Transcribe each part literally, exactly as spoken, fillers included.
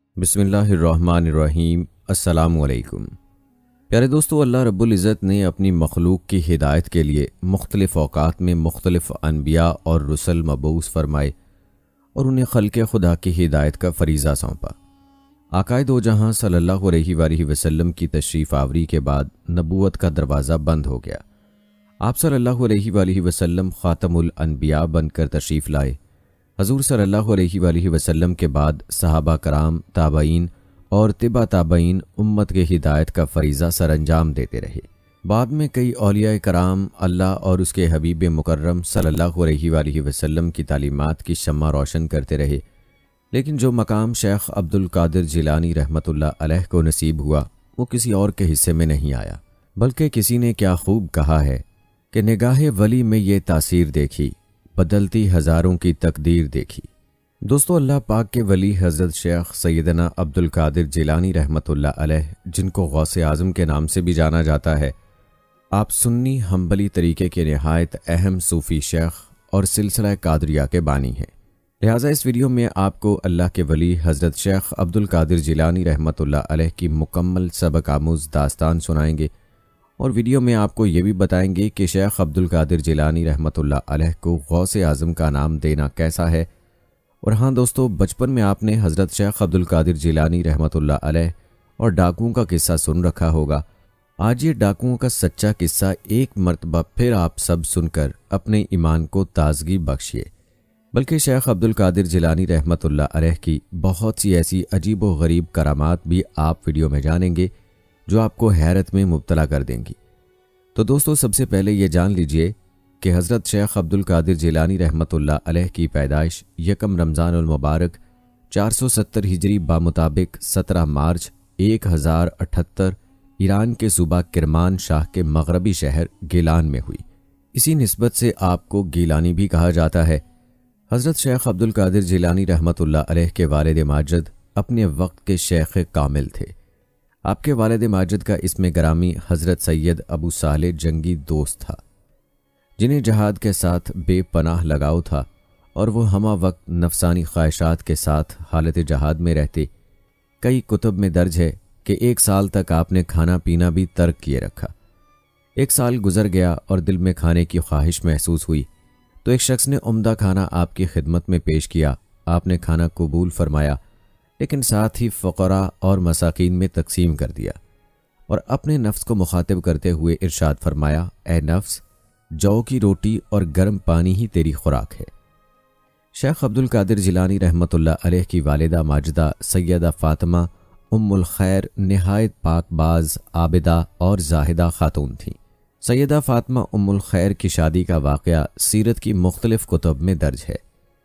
بسم اللہ الرحمن الرحیم۔ السلام علیکم پیارے دوستو، اللہ رب العزت نے اپنی مخلوق کی ہدایت کے لیے مختلف اوقات میں مختلف انبیاء اور رسل مبعوث فرمائے اور انہیں خلق خدا کی ہدایت کا فریضہ سونپا۔ آقائے دو جہاں صلی اللہ علیہ وآلہ وسلم کی تشریف آوری کے بعد نبوت کا دروازہ بند ہو گیا۔ آپ صلی اللہ علیہ وآلہ وسلم خاتم الانبیاء بن کر تشریف لائے۔ حضور صلی اللہ علیہ وآلہ وسلم کے بعد صحابہ کرام، تابعین اور تبع تابعین امت کے ہدایت کا فریضہ سر انجام دیتے رہے۔ بعد میں کئی اولیاء کرام اللہ اور اس کے حبیب مکرم صلی اللہ علیہ وآلہ وسلم کی تعلیمات کی شمع روشن کرتے رہے، لیکن جو مقام شیخ عبد القادر جیلانی رحمۃ اللہ علیہ کو نصیب ہوا وہ کسی اور کے حصے میں نہیں آیا، بلکہ کسی نے کیا خوب کہا ہے کہ نگاہ ولی میں یہ تاثیر دیکھی، بدلتی ہزاروں کی تقدیر دیکھی۔ دوستو، اللہ پاک کے ولی حضرت شیخ سیدنا عبد القادر جیلانی رحمۃ اللہ علیہ، جن کو غوث اعظم کے نام سے بھی جانا جاتا ہے، آپ سنی حنبلی طریقے کے نہایت اہم صوفی شیخ اور سلسلہ قادریہ کے بانی ہیں۔ لہٰذا اس ویڈیو میں آپ کو اللہ کے ولی حضرت شیخ عبد القادر جیلانی رحمۃ اللہ علیہ کی مکمل سبق آموز داستان سنائیں گے، اور ویڈیو میں آپ کو یہ بھی بتائیں گے کہ شیخ عبد القادر جیلانی رحمۃ اللہ علیہ کو غوث اعظم کا نام دینا کیسا ہے۔ اور ہاں دوستو، بچپن میں آپ نے حضرت شیخ عبد القادر جیلانی رحمۃ اللہ علیہ اور ڈاکوؤں کا قصہ سن رکھا ہوگا۔ آج یہ ڈاکوؤں کا سچا قصہ ایک مرتبہ پھر آپ سب سن کر اپنے ایمان کو تازگی بخشیے، بلکہ شیخ عبد القادر جیلانی رحمۃ اللہ علیہ کی بہت سی ایسی عجیب و غریب کرامات بھی آپ ویڈیو میں جانیں گے جو آپ کو حیرت میں مبتلا کر دیں گی۔ تو دوستو، سب سے پہلے یہ جان لیجئے کہ حضرت شیخ عبد القادر جیلانی رحمۃ اللہ علیہ کی پیدائش یکم رمضان المبارک چار سو ستر ہجری بامطابق سترہ مارچ ایک ہزار اٹھتر ایران کے صوبہ کرمان شاہ کے مغربی شہر گیلان میں ہوئی۔ اسی نسبت سے آپ کو گیلانی بھی کہا جاتا ہے۔ حضرت شیخ عبد القادر جیلانی رحمۃ اللہ علیہ کے والد ماجد اپنے وقت کے شیخ کامل تھے۔ آپ کے والد ماجد کا اسم گرامی حضرت سید ابو صالح جنگی دوست تھا، جنہیں جہاد کے ساتھ بے پناہ لگاؤ تھا، اور وہ ہمہ وقت نفسانی خواہشات کے ساتھ حالت جہاد میں رہتے۔ کئی کتب میں درج ہے کہ ایک سال تک آپ نے کھانا پینا بھی ترک کیے رکھا۔ ایک سال گزر گیا اور دل میں کھانے کی خواہش محسوس ہوئی تو ایک شخص نے عمدہ کھانا آپ کی خدمت میں پیش کیا۔ آپ نے کھانا قبول فرمایا، لیکن ساتھ ہی فقراء اور مساکین میں تقسیم کر دیا، اور اپنے نفس کو مخاطب کرتے ہوئے ارشاد فرمایا، اے نفس، جو کی روٹی اور گرم پانی ہی تیری خوراک ہے۔ شیخ عبد القادر جیلانی رحمۃ اللہ علیہ کی والدہ ماجدہ سیدہ فاطمہ ام الخیر نہایت پاک باز، عابدہ اور زاہدہ خاتون تھیں۔ سیدہ فاطمہ ام الخیر کی شادی کا واقعہ سیرت کی مختلف کتب میں درج ہے۔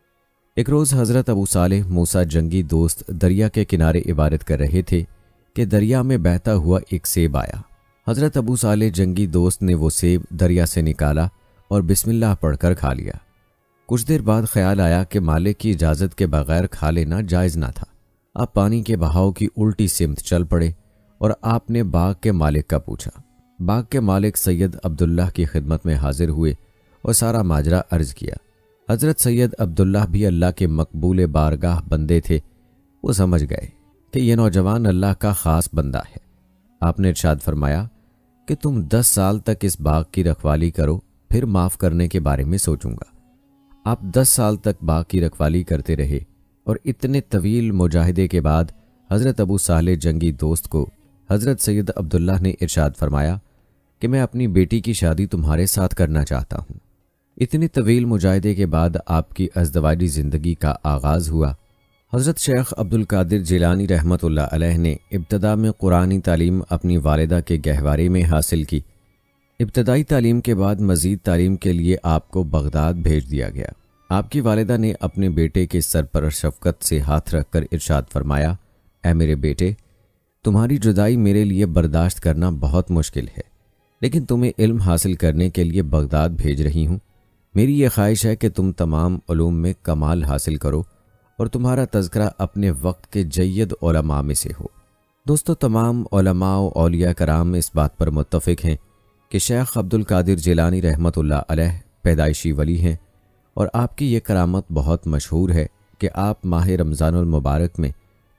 ایک روز حضرت ابو صالح موسیٰ جنگی دوست دریا کے کنارے عبادت کر رہے تھے کہ دریا میں بہتا ہوا ایک سیب آیا۔ حضرت ابو صالح جنگی دوست نے وہ سیب دریا سے نکالا اور بسم اللہ پڑھ کر کھا لیا۔ کچھ دیر بعد خیال آیا کہ مالک کی اجازت کے بغیر کھا لینا جائز نہ تھا۔ آپ پانی کے بہاؤ کی الٹی سمت چل پڑے اور آپ نے باغ کے مالک کا پوچھا۔ باغ کے مالک سید عبداللہ کی خدمت میں حاضر ہوئے اور سارا ماجرا عرض کیا۔ حضرت سید عبداللہ بھی اللہ کے مقبول بارگاہ بندے تھے۔ وہ سمجھ گئے کہ یہ نوجوان اللہ کا خاص بندہ ہے۔ آپ نے ارشاد فرمایا کہ تم دس سال تک اس باغ کی رکھوالی کرو، پھر معاف کرنے کے بارے میں سوچوں گا۔ آپ دس سال تک باغ کی رکھوالی کرتے رہے، اور اتنے طویل مجاہدے کے بعد حضرت ابو صالح جنگی دوست کو حضرت سید عبداللہ نے ارشاد فرمایا کہ میں اپنی بیٹی کی شادی تمہارے ساتھ کرنا چاہتا ہوں۔ اتنی طویل مجاہدے کے بعد آپ کی ازدواجی زندگی کا آغاز ہوا۔ حضرت شیخ عبد القادر جیلانی رحمۃ اللہ علیہ نے ابتدا میں قرآنی تعلیم اپنی والدہ کے گہوارے میں حاصل کی۔ ابتدائی تعلیم کے بعد مزید تعلیم کے لیے آپ کو بغداد بھیج دیا گیا۔ آپ کی والدہ نے اپنے بیٹے کے سر پر شفقت سے ہاتھ رکھ کر ارشاد فرمایا، اے میرے بیٹے، تمہاری جدائی میرے لیے برداشت کرنا بہت مشکل ہے، لیکن تمہیں علم حاصل کرنے کے لیے بغداد بھیج رہی ہوں۔ میری یہ خواہش ہے کہ تم تمام علوم میں کمال حاصل کرو اور تمہارا تذکرہ اپنے وقت کے جید علماء میں سے ہو۔ دوستو، تمام علماء و اولیاء کرام اس بات پر متفق ہیں کہ شیخ عبد القادر جیلانی رحمۃ اللہ علیہ پیدائشی ولی ہیں، اور آپ کی یہ کرامت بہت مشہور ہے کہ آپ ماہ رمضان المبارک میں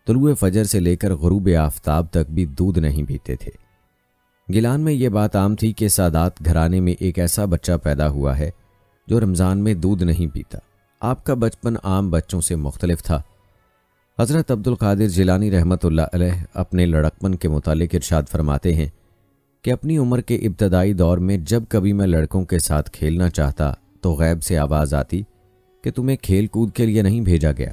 طلوع فجر سے لے کر غروب آفتاب تک بھی دودھ نہیں پیتے تھے۔ گیلان میں یہ بات عام تھی کہ سادات گھرانے میں ایک ایسا بچہ پیدا ہوا ہے جو رمضان میں دودھ نہیں پیتا۔ آپ کا بچپن عام بچوں سے مختلف تھا۔ حضرت عبد القادر جیلانی رحمۃ اللہ علیہ اپنے لڑکپن کے متعلق ارشاد فرماتے ہیں کہ اپنی عمر کے ابتدائی دور میں جب کبھی میں لڑکوں کے ساتھ کھیلنا چاہتا تو غیب سے آواز آتی کہ تمہیں کھیل کود کے لیے نہیں بھیجا گیا،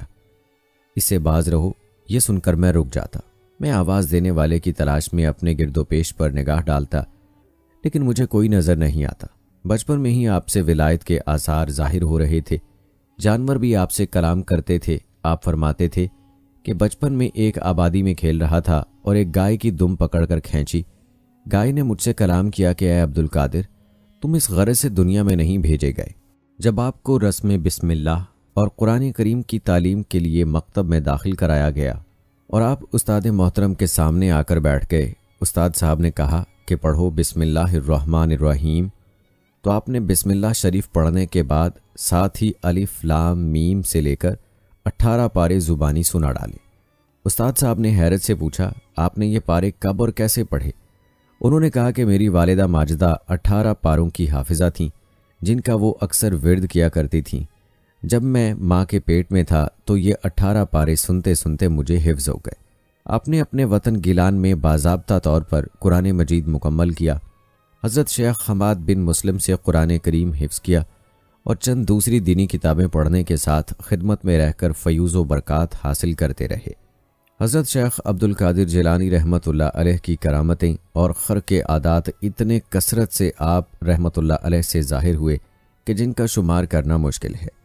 اس سے باز رہو۔ یہ سن کر میں رک جاتا۔ میں آواز دینے والے کی تلاش میں اپنے گرد و پیش پر نگاہ ڈالتا، لیکن مجھے کوئی نظر نہیں آتا۔ بچپن میں ہی آپ سے ولایت کے آثار ظاہر ہو رہے تھے۔ جانور بھی آپ سے کلام کرتے تھے۔ آپ فرماتے تھے کہ بچپن میں ایک آبادی میں کھیل رہا تھا اور ایک گائے کی دم پکڑ کر کھینچی۔ گائے نے مجھ سے کلام کیا کہ اے عبد القادر، تم اس غرض سے دنیا میں نہیں بھیجے گئے۔ جب آپ کو رسم بسم اللہ اور قرآن کریم کی تعلیم کے لیے مکتب میں داخل کرایا گیا اور آپ استاد محترم کے سامنے آ کر بیٹھ گئے، استاد صاحب نے کہا کہ پڑھو بسم اللہ الرحمن الرحیم، تو آپ نے بسم اللہ شریف پڑھنے کے بعد ساتھ ہی الف لام میم سے لے کر اٹھارہ پارے زبانی سنا ڈالے۔ استاد صاحب نے حیرت سے پوچھا، آپ نے یہ پارے کب اور کیسے پڑھے؟ انہوں نے کہا کہ میری والدہ ماجدہ اٹھارہ پاروں کی حافظہ تھیں جن کا وہ اکثر ورد کیا کرتی تھیں۔ جب میں ماں کے پیٹ میں تھا تو یہ اٹھارہ پارے سنتے سنتے مجھے حفظ ہو گئے۔ آپ نے اپنے وطن گیلان میں باضابطہ طور پر قرآن مجید مکمل کیا، حضرت شیخ حماد بن مسلم سے قرآن کریم حفظ کیا اور چند دوسری دینی کتابیں پڑھنے کے ساتھ خدمت میں رہ کر فیوز و برکات حاصل کرتے رہے۔ حضرت شیخ عبد القادر جیلانی رحمۃ اللہ علیہ کی کرامتیں اور خرق عادات اتنے کثرت سے آپ رحمۃ اللہ علیہ سے ظاہر ہوئے کہ جن کا شمار کرنا مشکل ہے۔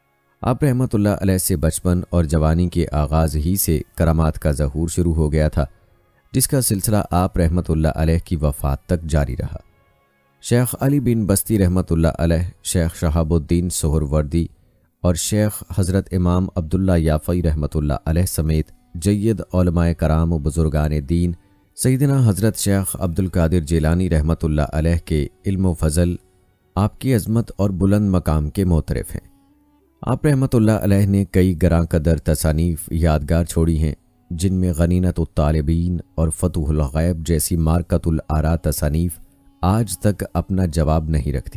آپ رحمۃ اللہ علیہ سے بچپن اور جوانی کے آغاز ہی سے کرامات کا ظہور شروع ہو گیا تھا، جس کا سلسلہ آپ رحمۃ اللہ علیہ کی وفات تک جاری رہا۔ شیخ علی بن بستی رحمۃ اللہ علیہ، شیخ شہاب الدین سہروردی اور شیخ حضرت امام عبداللہ یافعی رحمۃ اللہ علیہ سمیت جید علماء کرام و بزرگان دین سیدنا حضرت شیخ عبد القادر جیلانی رحمۃ اللہ علیہ کے علم و فضل، آپ کی عظمت اور بلند مقام کے معترف ہیں۔ آپ رحمۃ اللہ علیہ نے کئی گراں قدر تصانیف یادگار چھوڑی ہیں، جن میں غنیمت الطالبین اور فتح الغیب جیسی مارکۃ الآراء تصانیف آج تک اپنا جواب نہیں رکھتی۔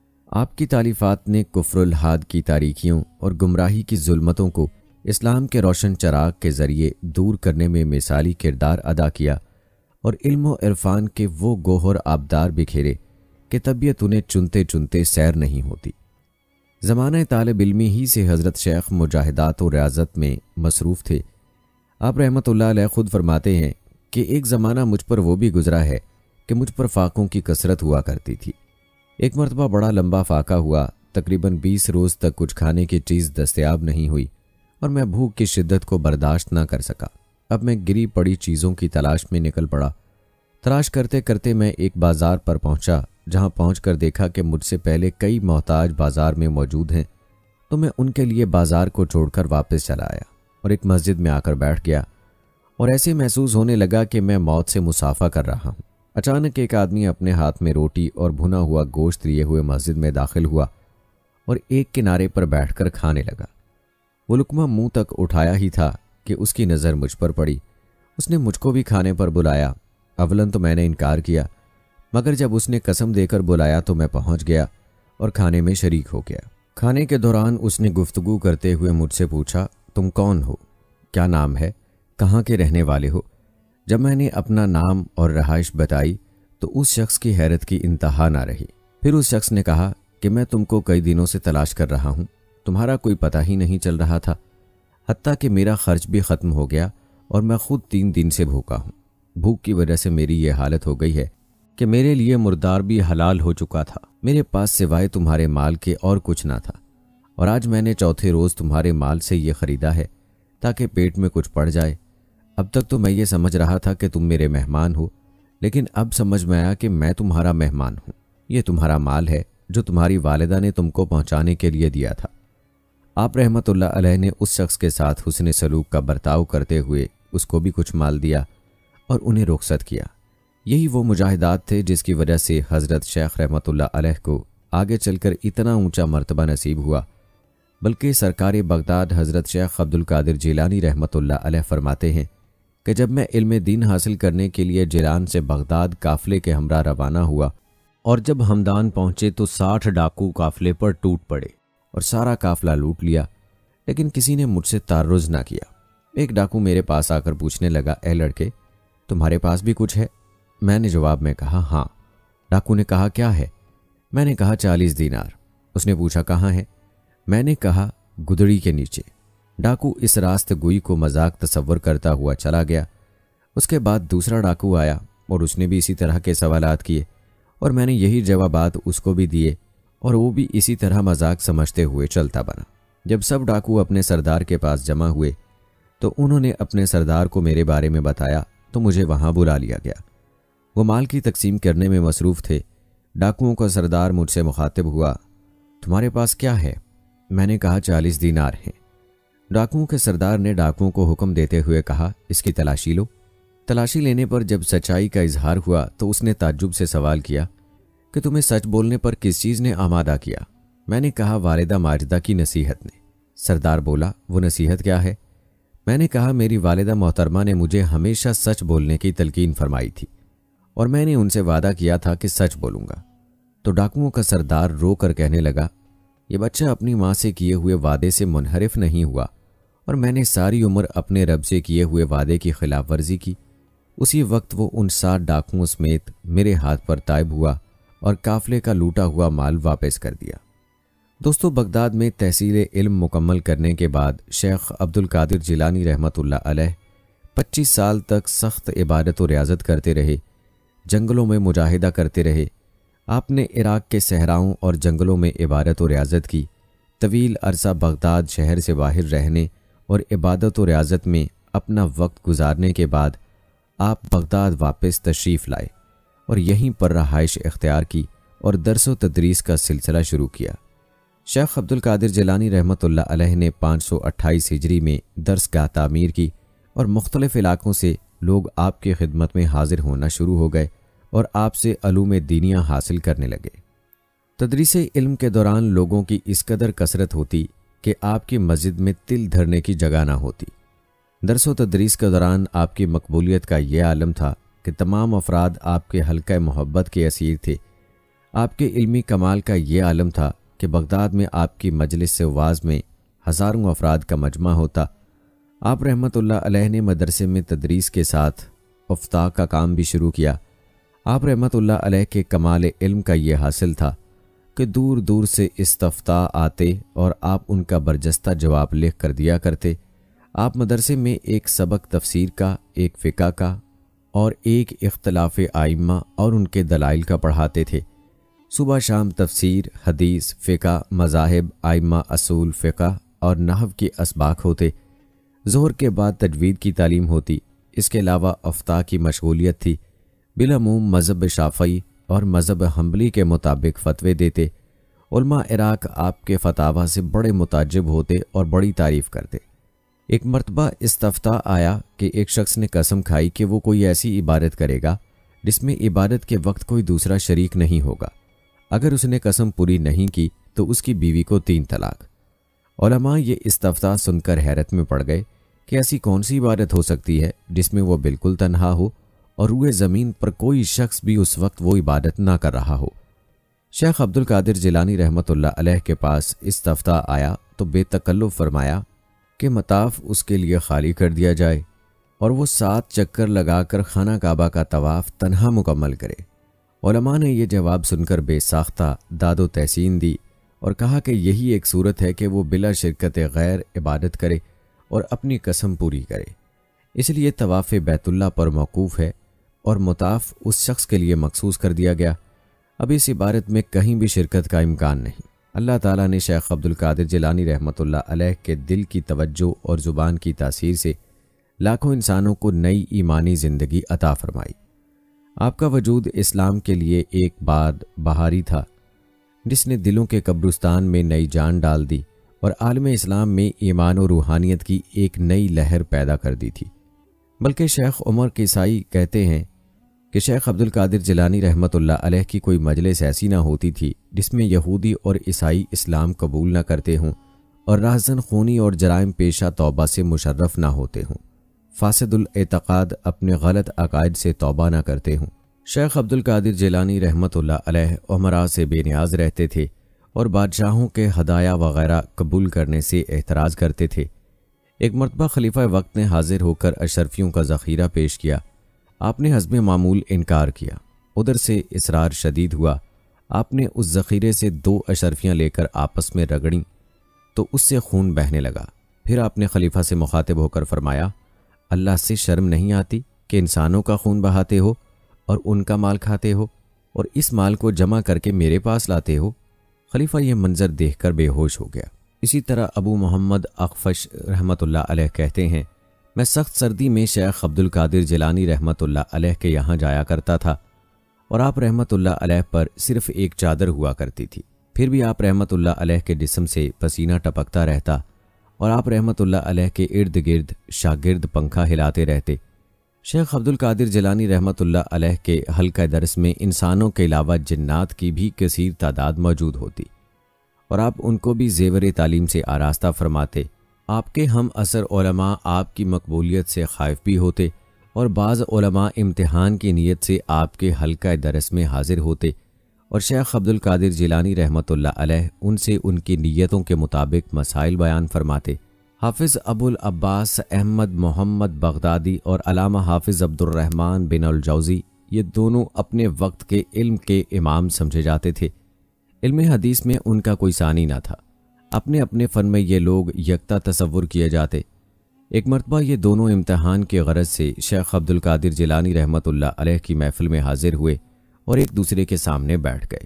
آپ کی تالیفات نے کفر الحاد کی تاریکیوں اور گمراہی کی ظلمتوں کو اسلام کے روشن چراغ کے ذریعے دور کرنے میں مثالی کردار ادا کیا اور علم و عرفان کے وہ گوہر آبدار بکھیرے کہ طبیعت انہیں چنتے چنتے سیر نہیں ہوتی۔ زمانہ طالب علمی ہی سے حضرت شیخ مجاہدات و ریاضت میں مصروف تھے۔ آپ رحمۃ اللہ علیہ خود فرماتے ہیں کہ ایک زمانہ مجھ پر وہ بھی گزرا ہے کہ مجھ پر فاقوں کی کثرت ہوا کرتی تھی۔ ایک مرتبہ بڑا لمبا فاقہ ہوا، تقریباً بیس روز تک کچھ کھانے کی چیز دستیاب نہیں ہوئی اور میں بھوک کی شدت کو برداشت نہ کر سکا۔ اب میں گری پڑی چیزوں کی تلاش میں نکل پڑا۔ تلاش کرتے کرتے میں ایک بازار پر پہنچا، جہاں پہنچ کر دیکھا کہ مجھ سے پہلے کئی محتاج بازار میں موجود ہیں، تو میں ان کے لیے بازار کو چھوڑ کر واپس چلا آیا اور ایک مسجد میں آ کر بیٹھ گیا اور ایسے محسوس ہونے لگا کہ میں موت سے مصافحہ کر رہا ہوں۔ اچانک ایک آدمی اپنے ہاتھ میں روٹی اور بھنا ہوا گوشت لیے ہوئے مسجد میں داخل ہوا اور ایک کنارے پر بیٹھ کر کھانے لگا۔ وہ لقمہ منہ تک اٹھایا ہی تھا کہ اس کی نظر مجھ پر پڑی۔ اس نے مجھ کو بھی کھانے پر بلایا۔ اولاً تو میں نے انکار کیا، مگر جب اس نے قسم دے کر بلایا تو میں پہنچ گیا اور کھانے میں شریک ہو گیا۔ کھانے کے دوران اس نے گفتگو کرتے ہوئے مجھ سے پوچھا، تم کون ہو؟ کیا نام ہے؟ کہاں کے رہنے والے ہو؟ جب میں نے اپنا نام اور رہائش بتائی تو اس شخص کی حیرت کی انتہا نہ رہی۔ پھر اس شخص نے کہا کہ میں تم کو کئی دنوں سے تلاش کر رہا ہوں، تمہارا کوئی پتہ ہی نہیں چل رہا تھا، حتیٰ کہ میرا خرچ بھی ختم ہو گیا اور میں خود تین دن سے بھوکا ہوں۔ بھوک کی وجہ سے میری یہ حالت ہو گئی ہے کہ میرے لیے مردار بھی حلال ہو چکا تھا۔ میرے پاس سوائے تمہارے مال کے اور کچھ نہ تھا، اور آج میں نے چوتھے روز تمہارے مال سے یہ خریدا ہے تاکہ پیٹ میں کچھ پڑ جائے۔ اب تک تو میں یہ سمجھ رہا تھا کہ تم میرے مہمان ہو، لیکن اب سمجھ میں آیا کہ میں تمہارا مہمان ہوں۔ یہ تمہارا مال ہے جو تمہاری والدہ نے تم کو پہنچانے کے لیے دیا تھا۔ آپ رحمۃ اللہ علیہ نے اس شخص کے ساتھ حسن سلوک کا برتاؤ کرتے ہوئے اس کو بھی کچھ مال دیا اور انہیں رخصت کیا۔ یہی وہ مجاہدات تھے جس کی وجہ سے حضرت شیخ رحمۃ اللہ علیہ کو آگے چل کر اتنا اونچا مرتبہ نصیب ہوا۔ بلکہ سرکار بغداد حضرت شیخ عبد القادر جیلانی رحمۃ اللہ علیہ فرماتے ہیں کہ جب میں علم دین حاصل کرنے کے لیے جیلان سے بغداد قافلے کے ہمراہ روانہ ہوا اور جب ہمدان پہنچے تو ساٹھ ڈاکو قافلے پر ٹوٹ پڑے اور سارا قافلہ لوٹ لیا، لیکن کسی نے مجھ سے تعرض نہ کیا۔ ایک ڈاکو میرے پاس آ کر پوچھنے لگا، اے لڑکے، تمہارے پاس بھی کچھ ہے؟ میں نے جواب میں کہا ہاں۔ ڈاکو نے کہا کیا ہے؟ میں نے کہا چالیس دینار۔ اس نے پوچھا کہاں ہے؟ میں نے کہا گدڑی کے نیچے۔ ڈاکو اس راست گوئی کو مذاق تصور کرتا ہوا چلا گیا۔ اس کے بعد دوسرا ڈاکو آیا اور اس نے بھی اسی طرح کے سوالات کیے اور میں نے یہی جوابات اس کو بھی دیے اور وہ بھی اسی طرح مذاق سمجھتے ہوئے چلتا بنا۔ جب سب ڈاکو اپنے سردار کے پاس جمع ہوئے تو انہوں نے اپنے سردار کو میرے بارے میں بتایا تو مجھے وہاں بلا لیا گیا۔ وہ مال کی تقسیم کرنے میں مصروف تھے۔ ڈاکوؤں کا سردار مجھ سے مخاطب ہوا، تمہارے پاس کیا ہے؟ میں نے کہا چالیس دینار ہیں۔ ڈاکوؤں کے سردار نے ڈاکوؤں کو حکم دیتے ہوئے کہا، اس کی تلاشی لو۔ تلاشی لینے پر جب سچائی کا اظہار ہوا تو اس نے تعجب سے سوال کیا کہ تمہیں سچ بولنے پر کس چیز نے آمادہ کیا؟ میں نے کہا والدہ ماجدہ کی نصیحت نے۔ سردار بولا، وہ نصیحت کیا ہے؟ میں نے کہا میری والدہ محترمہ نے مجھے ہمیشہ سچ بولنے کی تلقین فرمائی تھی اور میں نے ان سے وعدہ کیا تھا کہ سچ بولوں گا۔ تو ڈاکوؤں کا سردار رو کر کہنے لگا، یہ بچہ اپنی ماں سے کیے ہوئے وعدے سے منحرف نہیں ہوا اور میں نے ساری عمر اپنے رب سے کیے ہوئے وعدے کی خلاف ورزی کی۔ اسی وقت وہ ان سات ڈاکوؤں سمیت میرے ہاتھ پر تائب ہوا اور قافلے کا لوٹا ہوا مال واپس کر دیا۔ دوستو، بغداد میں تحصیل علم مکمل کرنے کے بعد شیخ عبد القادر جیلانی رحمۃ اللہ علیہ پچیس سال تک سخت عبادت و ریاضت کرتے رہے، جنگلوں میں مجاہدہ کرتے رہے۔ آپ نے عراق کے صحراؤں اور جنگلوں میں عبادت و ریاضت کی۔ طویل عرصہ بغداد شہر سے باہر رہنے اور عبادت و ریاضت میں اپنا وقت گزارنے کے بعد آپ بغداد واپس تشریف لائے اور یہیں پر رہائش اختیار کی اور درس و تدریس کا سلسلہ شروع کیا۔ شیخ عبد القادر جیلانی رحمۃ اللہ علیہ نے پانچ سو اٹھائیس ہجری میں درس گاہ تعمیر کی اور مختلف علاقوں سے لوگ آپ کی خدمت میں حاضر ہونا شروع ہو گئے اور آپ سے علوم دینیہ حاصل کرنے لگے۔ تدریس علم کے دوران لوگوں کی اس قدر کثرت ہوتی کہ آپ کی مسجد میں تل دھرنے کی جگہ نہ ہوتی۔ درس و تدریس کے دوران آپ کی مقبولیت کا یہ عالم تھا کہ تمام افراد آپ کے حلقہ محبت کے اسیر تھے۔ آپ کے علمی کمال کا یہ عالم تھا کہ بغداد میں آپ کی مجلس سے واز میں ہزاروں افراد کا مجمع ہوتا۔ آپ رحمۃ اللہ علیہ نے مدرسے میں تدریس کے ساتھ افتاء کا کام بھی شروع کیا۔ آپ رحمۃ اللہ علیہ کے کمال علم کا یہ حاصل تھا کہ دور دور سے استفتاء آتے اور آپ ان کا برجستہ جواب لکھ کر دیا کرتے۔ آپ مدرسے میں ایک سبق تفسیر کا، ایک فقہ کا اور ایک اختلاف آئمہ اور ان کے دلائل کا پڑھاتے تھے۔ صبح شام تفسیر، حدیث، فقہ، مذاہب، آئمہ، اصول فقہ اور نحو کے اسباق ہوتے۔ ظہر کے بعد تجوید کی تعلیم ہوتی۔ اس کے علاوہ افتاء کی مشغولیت تھی۔ بالعموم مذہب شافعی اور مذہب حنبلی کے مطابق فتوے دیتے۔ علماء عراق آپ کے فتاوی سے بڑے متعجب ہوتے اور بڑی تعریف کرتے۔ ایک مرتبہ استفتاء آیا کہ ایک شخص نے قسم کھائی کہ وہ کوئی ایسی عبادت کرے گا جس میں عبادت کے وقت کوئی دوسرا شریک نہیں ہوگا۔ اگر اس نے قسم پوری نہیں کی تو اس کی بیوی کو تین طلاق۔ علماء یہ استفتاء سن کر حیرت میں پڑ گئے کہ ایسی کون سی عبادت ہو سکتی ہے جس میں وہ بالکل تنہا ہو اور روئے زمین پر کوئی شخص بھی اس وقت وہ عبادت نہ کر رہا ہو۔ شیخ عبد القادر جیلانی رحمۃ اللہ علیہ کے پاس استفتاء آیا تو بے تکلف فرمایا کہ مطاف اس کے لیے خالی کر دیا جائے اور وہ سات چکر لگا کر خانہ کعبہ کا طواف تنہا مکمل کرے۔ علماء نے یہ جواب سن کر بے ساختہ داد و تحسین دی اور کہا کہ یہی ایک صورت ہے کہ وہ بلا شرکت غیر عبادت کرے اور اپنی قسم پوری کرے۔ اس لیے طواف بیت اللہ پر موقوف ہے اور مطاف اس شخص کے لیے مخصوص کر دیا گیا۔ اب اس عبادت میں کہیں بھی شرکت کا امکان نہیں۔ اللہ تعالیٰ نے شیخ عبد القادر جیلانی رحمۃ اللہ علیہ کے دل کی توجہ اور زبان کی تاثیر سے لاکھوں انسانوں کو نئی ایمانی زندگی عطا فرمائی۔ آپ کا وجود اسلام کے لیے ایک باد بہاری تھا جس نے دلوں کے قبرستان میں نئی جان ڈال دی اور عالم اسلام میں ایمان و روحانیت کی ایک نئی لہر پیدا کر دی تھی۔ بلکہ شیخ عمر کسائی کہتے ہیں کہ شیخ عبد القادر جیلانی رحمۃ اللہ علیہ کی کوئی مجلس ایسی نہ ہوتی تھی جس میں یہودی اور عیسائی اسلام قبول نہ کرتے ہوں اور راہزن خونی اور جرائم پیشہ توبہ سے مشرف نہ ہوتے ہوں، فاسد الاعتقاد اپنے غلط عقائد سے توبہ نہ کرتے ہوں۔ شیخ عبد القادر جیلانی رحمۃ اللہ علیہ امراء سے بے نیاز رہتے تھے اور بادشاہوں کے ہدایہ وغیرہ قبول کرنے سے احتراز کرتے تھے۔ ایک مرتبہ خلیفہ وقت نے حاضر ہو کر اشرفیوں کا ذخیرہ پیش کیا۔ آپ نے حسب معمول انکار کیا۔ ادھر سے اصرار شدید ہوا۔ آپ نے اس ذخیرے سے دو اشرفیاں لے کر آپس میں رگڑیں تو اس سے خون بہنے لگا۔ پھر آپ نے خلیفہ سے مخاطب ہو کر فرمایا، اللہ سے شرم نہیں آتی کہ انسانوں کا خون بہاتے ہو اور ان کا مال کھاتے ہو اور اس مال کو جمع کر کے میرے پاس لاتے ہو؟ خلیفہ یہ منظر دیکھ کر بے ہوش ہو گیا۔ اسی طرح ابو محمد اخفش رحمۃ اللہ علیہ کہتے ہیں، میں سخت سردی میں شیخ عبد القادر جیلانی رحمۃ اللہ علیہ کے یہاں جایا کرتا تھا اور آپ رحمۃ اللہ علیہ پر صرف ایک چادر ہوا کرتی تھی، پھر بھی آپ رحمۃ اللہ علیہ کے جسم سے پسینہ ٹپکتا رہتا اور آپ رحمۃ اللہ علیہ کے ارد گرد شاگرد پنکھا ہلاتے رہتے۔ شیخ عبد القادر جیلانی رحمۃ اللہ علیہ کے حلقہ درس میں انسانوں کے علاوہ جنات کی بھی کثیر تعداد موجود ہوتی اور آپ ان کو بھی زیور تعلیم سے آراستہ فرماتے۔ آپ کے ہم اثر علماء آپ کی مقبولیت سے خائف بھی ہوتے اور بعض علماء امتحان کی نیت سے آپ کے حلقہ درس میں حاضر ہوتے اور شیخ عبد القادر جیلانی رحمۃ اللہ علیہ ان سے ان کی نیتوں کے مطابق مسائل بیان فرماتے۔ حافظ ابو العباس احمد محمد بغدادی اور علامہ حافظ عبد الرحمن بن الجوزی یہ دونوں اپنے وقت کے علم کے امام سمجھے جاتے تھے۔ علم حدیث میں ان کا کوئی ثانی نہ تھا۔ اپنے اپنے فن میں یہ لوگ یکتا تصور کیے جاتے۔ ایک مرتبہ یہ دونوں امتحان کے غرض سے شیخ عبد القادر جیلانی رحمۃ اللہ علیہ کی محفل میں حاضر ہوئے اور ایک دوسرے کے سامنے بیٹھ گئے۔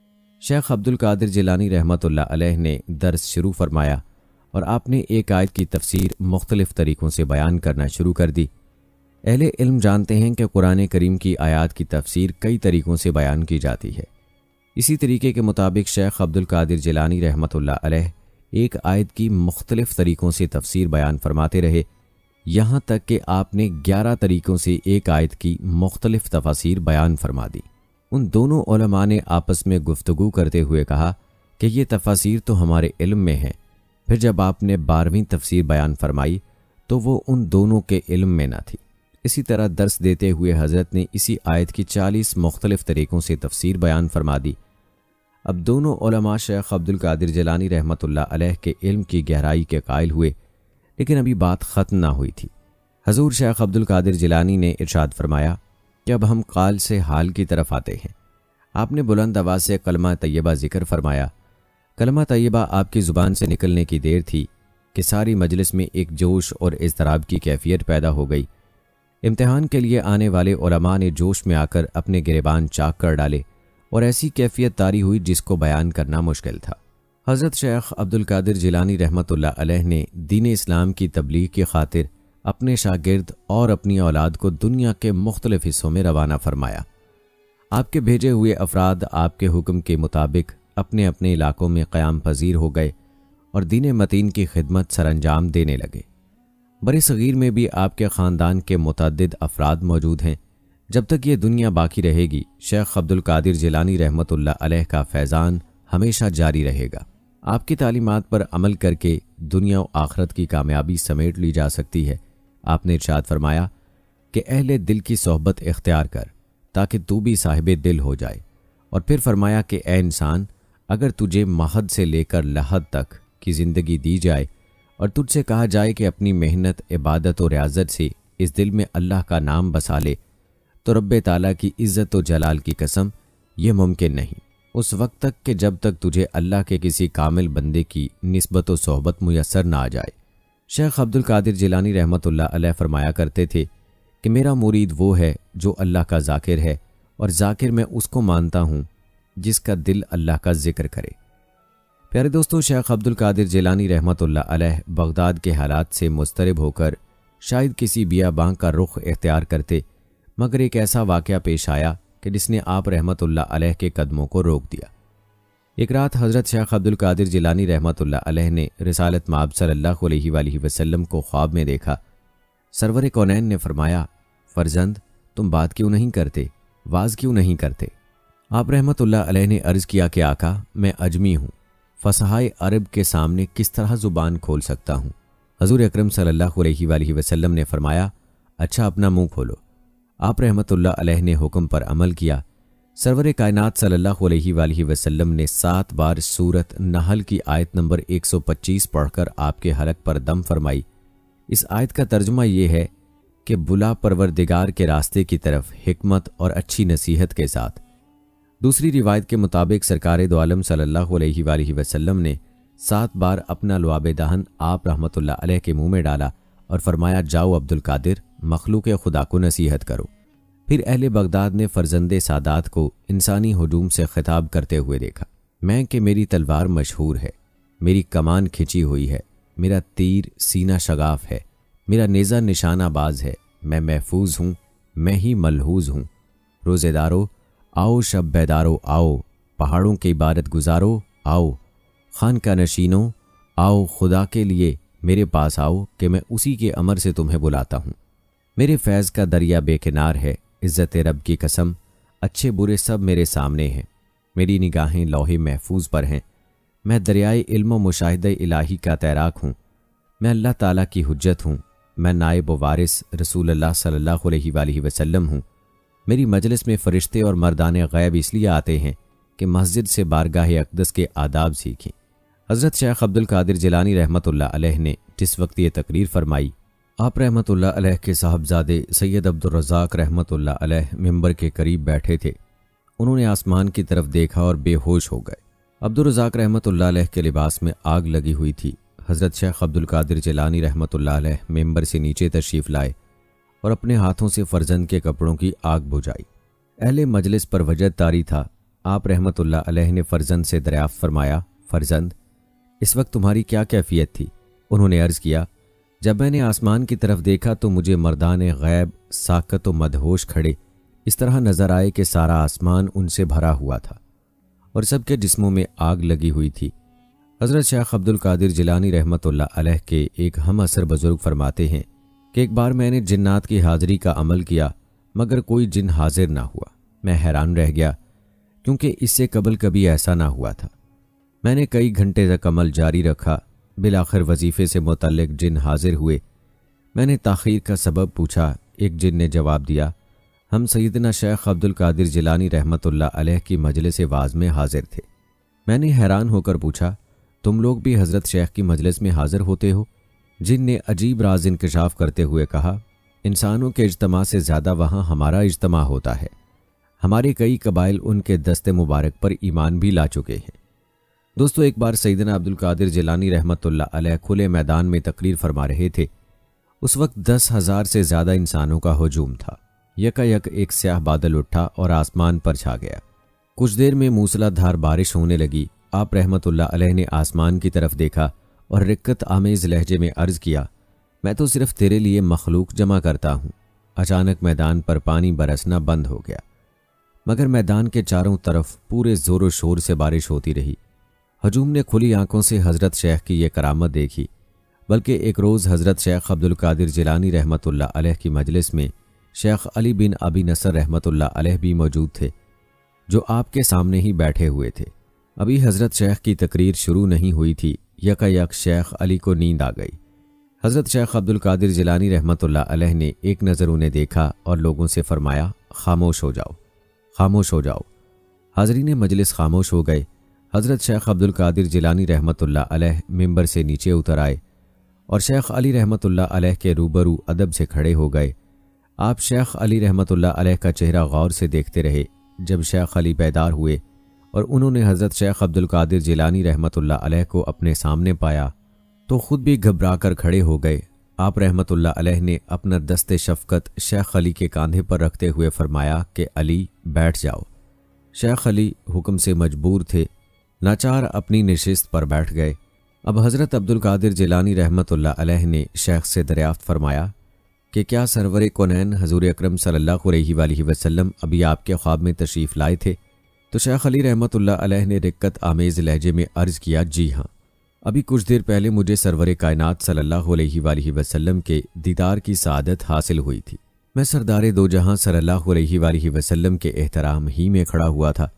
شیخ عبد القادر جیلانی رحمۃ اللہ علیہ نے درس شروع فرمایا اور آپ نے ایک آیت کی تفسیر مختلف طریقوں سے بیان کرنا شروع کر دی۔ اہل علم جانتے ہیں کہ قرآن کریم کی آیات کی تفسیر کئی طریقوں سے بیان کی جاتی ہے۔ اسی طریقے کے مطابق شیخ عبد القادر جیلانی رحمۃ اللہ علیہ ایک آیت کی مختلف طریقوں سے تفسیر بیان فرماتے رہے، یہاں تک کہ آپ نے گیارہ طریقوں سے ایک آیت کی مختلف تفاسیر بیان فرما دی۔ ان دونوں علماء نے آپس میں گفتگو کرتے ہوئے کہا کہ یہ تفاسیر تو ہمارے علم میں ہیں۔ پھر جب آپ نے بارہویں تفسیر بیان فرمائی تو وہ ان دونوں کے علم میں نہ تھی۔ اسی طرح درس دیتے ہوئے حضرت نے اسی آیت کی چالیس مختلف طریقوں سے تفسیر بیان فرما دی۔ اب دونوں علماء شیخ عبد القادر جیلانی رحمۃ اللہ علیہ کے علم کی گہرائی کے قائل ہوئے، لیکن ابھی بات ختم نہ ہوئی تھی۔ حضور شیخ عبد القادر جیلانی نے ارشاد فرمایا کہ اب ہم قال سے حال کی طرف آتے ہیں۔ آپ نے بلند آواز سے کلمہ طیبہ ذکر فرمایا۔ کلمہ طیبہ آپ کی زبان سے نکلنے کی دیر تھی کہ ساری مجلس میں ایک جوش اور اضطراب کی کیفیت پیدا ہو گئی۔ امتحان کے لیے آنے والے علماء نے جوش میں آ کر اپنے گریبان چاک کر ڈالے اور ایسی کیفیت طاری ہوئی جس کو بیان کرنا مشکل تھا۔ حضرت شیخ عبد القادر جیلانی رحمۃ اللہ علیہ نے دین اسلام کی تبلیغ کی خاطر اپنے شاگرد اور اپنی اولاد کو دنیا کے مختلف حصوں میں روانہ فرمایا۔ آپ کے بھیجے ہوئے افراد آپ کے حکم کے مطابق اپنے اپنے علاقوں میں قیام پذیر ہو گئے اور دین متین کی خدمت سر انجام دینے لگے۔ بر صغیر میں بھی آپ کے خاندان کے متعدد افراد موجود ہیں۔ جب تک یہ دنیا باقی رہے گی، شیخ عبد القادر جیلانی رحمۃ اللہ علیہ کا فیضان ہمیشہ جاری رہے گا۔ آپ کی تعلیمات پر عمل کر کے دنیا و آخرت کی کامیابی سمیٹ لی جا سکتی ہے۔ آپ نے ارشاد فرمایا کہ اہل دل کی صحبت اختیار کر تاکہ تو بھی صاحب دل ہو جائے، اور پھر فرمایا کہ اے انسان، اگر تجھے مہد سے لے کر لحد تک کی زندگی دی جائے اور تجھ سے کہا جائے کہ اپنی محنت، عبادت و ریاضت سے اس دل میں اللہ کا نام بسا لے، تو رب تعالیٰ کی عزت و جلال کی قسم یہ ممکن نہیں، اس وقت تک کہ جب تک تجھے اللہ کے کسی کامل بندے کی نسبت و صحبت میسر نہ آ جائے۔ شیخ عبد القادر جیلانی رحمۃ اللہ علیہ فرمایا کرتے تھے کہ میرا مرید وہ ہے جو اللہ کا ذاکر ہے، اور ذاکر میں اس کو مانتا ہوں جس کا دل اللہ کا ذکر کرے۔ پیارے دوستو، شیخ عبد القادر جیلانی رحمۃ اللہ علیہ بغداد کے حالات سے مضطرب ہو کر شاید کسی بیاباں کا رخ اختیار کرتے، مگر ایک ایسا واقعہ پیش آیا کہ جس نے آپ رحمۃ اللہ علیہ کے قدموں کو روک دیا۔ ایک رات حضرت شیخ عبد القادر جیلانی رحمۃ اللہ علیہ نے رسالت مآب صلی اللہ علیہ وآلہ وسلم کو خواب میں دیکھا۔ سرور کونین نے فرمایا، فرزند، تم بات کیوں نہیں کرتے، واز کیوں نہیں کرتے؟ آپ رحمۃ اللہ علیہ نے عرض کیا کہ آقا، میں اجمی ہوں، فصحائے عرب کے سامنے کس طرح زبان کھول سکتا ہوں؟ حضور اکرم صلی اللہ علیہ وآلہ وسلم نے فرمایا، اچھا اپنا منہ کھولو۔ آپ رحمۃ اللہ علیہ نے حکم پر عمل کیا۔ سرور کائنات صلی اللہ علیہ وآلہ وسلم نے سات بار سورت نحل کی آیت نمبر ایک سو پچیس پڑھ کر آپ کے حلق پر دم فرمائی۔ اس آیت کا ترجمہ یہ ہے کہ بلا پروردگار کے راستے کی طرف حکمت اور اچھی نصیحت کے ساتھ۔ دوسری روایت کے مطابق سرکار دو عالم صلی اللہ علیہ وآلہ وسلم نے سات بار اپنا لعاب دہن آپ رحمۃ اللہ علیہ کے منہ میں ڈالا اور فرمایا، جاؤ عبد القادر، مخلوق خدا کو نصیحت کرو۔ پھر اہل بغداد نے فرزند سادات کو انسانی ہجوم سے خطاب کرتے ہوئے دیکھا، میں کہ میری تلوار مشہور ہے، میری کمان کھچی ہوئی ہے، میرا تیر سینہ شگاف ہے، میرا نیزہ نشانہ باز ہے، میں محفوظ ہوں، میں ہی ملحوظ ہوں۔ روزے دارو آؤ، شب بیدارو آؤ، پہاڑوں کی عبادت گزارو آؤ، خان کا نشینوں آؤ، خدا کے لیے میرے پاس آؤ کہ میں اسی کے امر سے تمہیں بلاتا ہوں۔ میرے فیض کا دریا بے کنار ہے، عزت رب کی قسم، اچھے برے سب میرے سامنے ہیں، میری نگاہیں لوح محفوظ پر ہیں، میں دریائے علم و مشاہدہ الہی کا تیراک ہوں، میں اللہ تعالیٰ کی حجت ہوں، میں نائب و وارث رسول اللہ صلی اللہ علیہ وآلہ وسلم ہوں۔ میری مجلس میں فرشتے اور مردان غیب اس لیے آتے ہیں کہ مسجد سے بارگاہ اقدس کے آداب سیکھیں۔ حضرت شیخ عبد القادر جیلانی رحمۃ اللہ علیہ نے جس وقت یہ تقریر فرمائی، آپ رحمۃ اللہ علیہ کے صاحبزادے سید عبد الرزاق رحمۃ اللہ علیہ ممبر کے قریب بیٹھے تھے۔ انہوں نے آسمان کی طرف دیکھا اور بے ہوش ہو گئے۔ عبد الرزاق رحمۃ اللہ علیہ کے لباس میں آگ لگی ہوئی تھی۔ حضرت شیخ عبد القادر جیلانی رحمۃ اللہ علیہ ممبر سے نیچے تشریف لائے اور اپنے ہاتھوں سے فرزند کے کپڑوں کی آگ بجھائی۔ اہل مجلس پر وجد طاری تھا۔ آپ رحمۃ اللہ علیہ نے فرزند سے دریافت فرمایا، فرزند اس وقت تمہاری کیا کیفیت تھی؟ انہوں نے عرض کیا، جب میں نے آسمان کی طرف دیکھا تو مجھے مردان غیب ساکت و مدہوش کھڑے اس طرح نظر آئے کہ سارا آسمان ان سے بھرا ہوا تھا اور سب کے جسموں میں آگ لگی ہوئی تھی۔ حضرت شیخ عبد القادر جیلانی رحمۃ اللہ علیہ کے ایک ہم عصر بزرگ فرماتے ہیں کہ ایک بار میں نے جنات کی حاضری کا عمل کیا مگر کوئی جن حاضر نہ ہوا۔ میں حیران رہ گیا کیونکہ اس سے قبل کبھی ایسا نہ ہوا تھا۔ میں نے کئی گھنٹے تک عمل جاری رکھا، بالآخر وظیفے سے متعلق جن حاضر ہوئے۔ میں نے تاخیر کا سبب پوچھا، ایک جن نے جواب دیا، ہم سیدنا شیخ عبد القادر جیلانی رحمۃ اللہ علیہ کی مجلس واعظ میں حاضر تھے۔ میں نے حیران ہو کر پوچھا، تم لوگ بھی حضرت شیخ کی مجلس میں حاضر ہوتے ہو؟ جن نے عجیب راز انکشاف کرتے ہوئے کہا، انسانوں کے اجتماع سے زیادہ وہاں ہمارا اجتماع ہوتا ہے، ہمارے کئی قبائل ان کے دست مبارک پر ایمان بھی لا چکے ہیں۔ دوستو، ایک بار سیدنا عبد القادر جیلانی رحمۃ اللہ علیہ کھلے میدان میں تقریر فرما رہے تھے۔ اس وقت دس ہزار سے زیادہ انسانوں کا ہجوم تھا۔ یکا یک ایک سیاہ بادل اٹھا اور آسمان پر چھا گیا۔ کچھ دیر میں موسلا دھار بارش ہونے لگی۔ آپ رحمۃ اللہ علیہ نے آسمان کی طرف دیکھا اور رقت آمیز لہجے میں عرض کیا، میں تو صرف تیرے لیے مخلوق جمع کرتا ہوں۔ اچانک میدان پر پانی برسنا بند ہو گیا، مگر میدان کے چاروں طرف پورے زور و شور سے بارش ہوتی رہی۔ ہجوم نے کھلی آنکھوں سے حضرت شیخ کی یہ کرامت دیکھی، بلکہ ایک روز حضرت شیخ عبد القادر جیلانی رحمۃ اللہ علیہ کی مجلس میں شیخ علی بن ابی نصر رحمۃ اللہ علیہ بھی موجود تھے، جو آپ کے سامنے ہی بیٹھے ہوئے تھے۔ ابھی حضرت شیخ کی تقریر شروع نہیں ہوئی تھی، یکا یک شیخ علی کو نیند آ گئی۔ حضرت شیخ عبد القادر جیلانی رحمۃ اللہ علیہ نے ایک نظر انہیں دیکھا اور لوگوں سے فرمایا، خاموش ہو جاؤ، خاموش ہو جاؤ۔ حاضرین مجلس خاموش ہو گئے۔ حضرت شیخ عبد القادر جیلانی رحمۃ اللہ علیہ ممبر سے نیچے اتر آئے اور شیخ علی رحمۃ اللہ علیہ کے روبرو ادب سے کھڑے ہو گئے۔ آپ شیخ علی رحمۃ اللہ علیہ کا چہرہ غور سے دیکھتے رہے۔ جب شیخ علی بیدار ہوئے اور انہوں نے حضرت شیخ عبد القادر جیلانی رحمۃ اللہ علیہ کو اپنے سامنے پایا تو خود بھی گھبرا کر کھڑے ہو گئے۔ آپ رحمۃ اللہ علیہ نے اپنا دست شفقت شیخ علی کے کاندھے پر رکھتے ہوئے فرمایا کہ علی بیٹھ جاؤ۔ شیخ علی حکم سے مجبور تھے، ناچار اپنی نشست پر بیٹھ گئے۔ اب حضرت عبد القادر جیلانی رحمۃ اللہ علیہ نے شیخ سے دریافت فرمایا کہ کیا سرور کونین حضور اکرم صلی اللہ علیہ وآلہ وسلم ابھی آپ کے خواب میں تشریف لائے تھے؟ تو شیخ علی رحمۃ اللہ علیہ نے رقت آمیز لہجے میں عرض کیا، جی ہاں، ابھی کچھ دیر پہلے مجھے سرور کائنات صلی اللہ علیہ وآلہ وسلم کے دیدار کی سعادت حاصل ہوئی تھی۔ میں سردار دو جہاں صلی اللہ علیہ وآلہ وسلم کے احترام ہی میں کھڑا ہوا تھا۔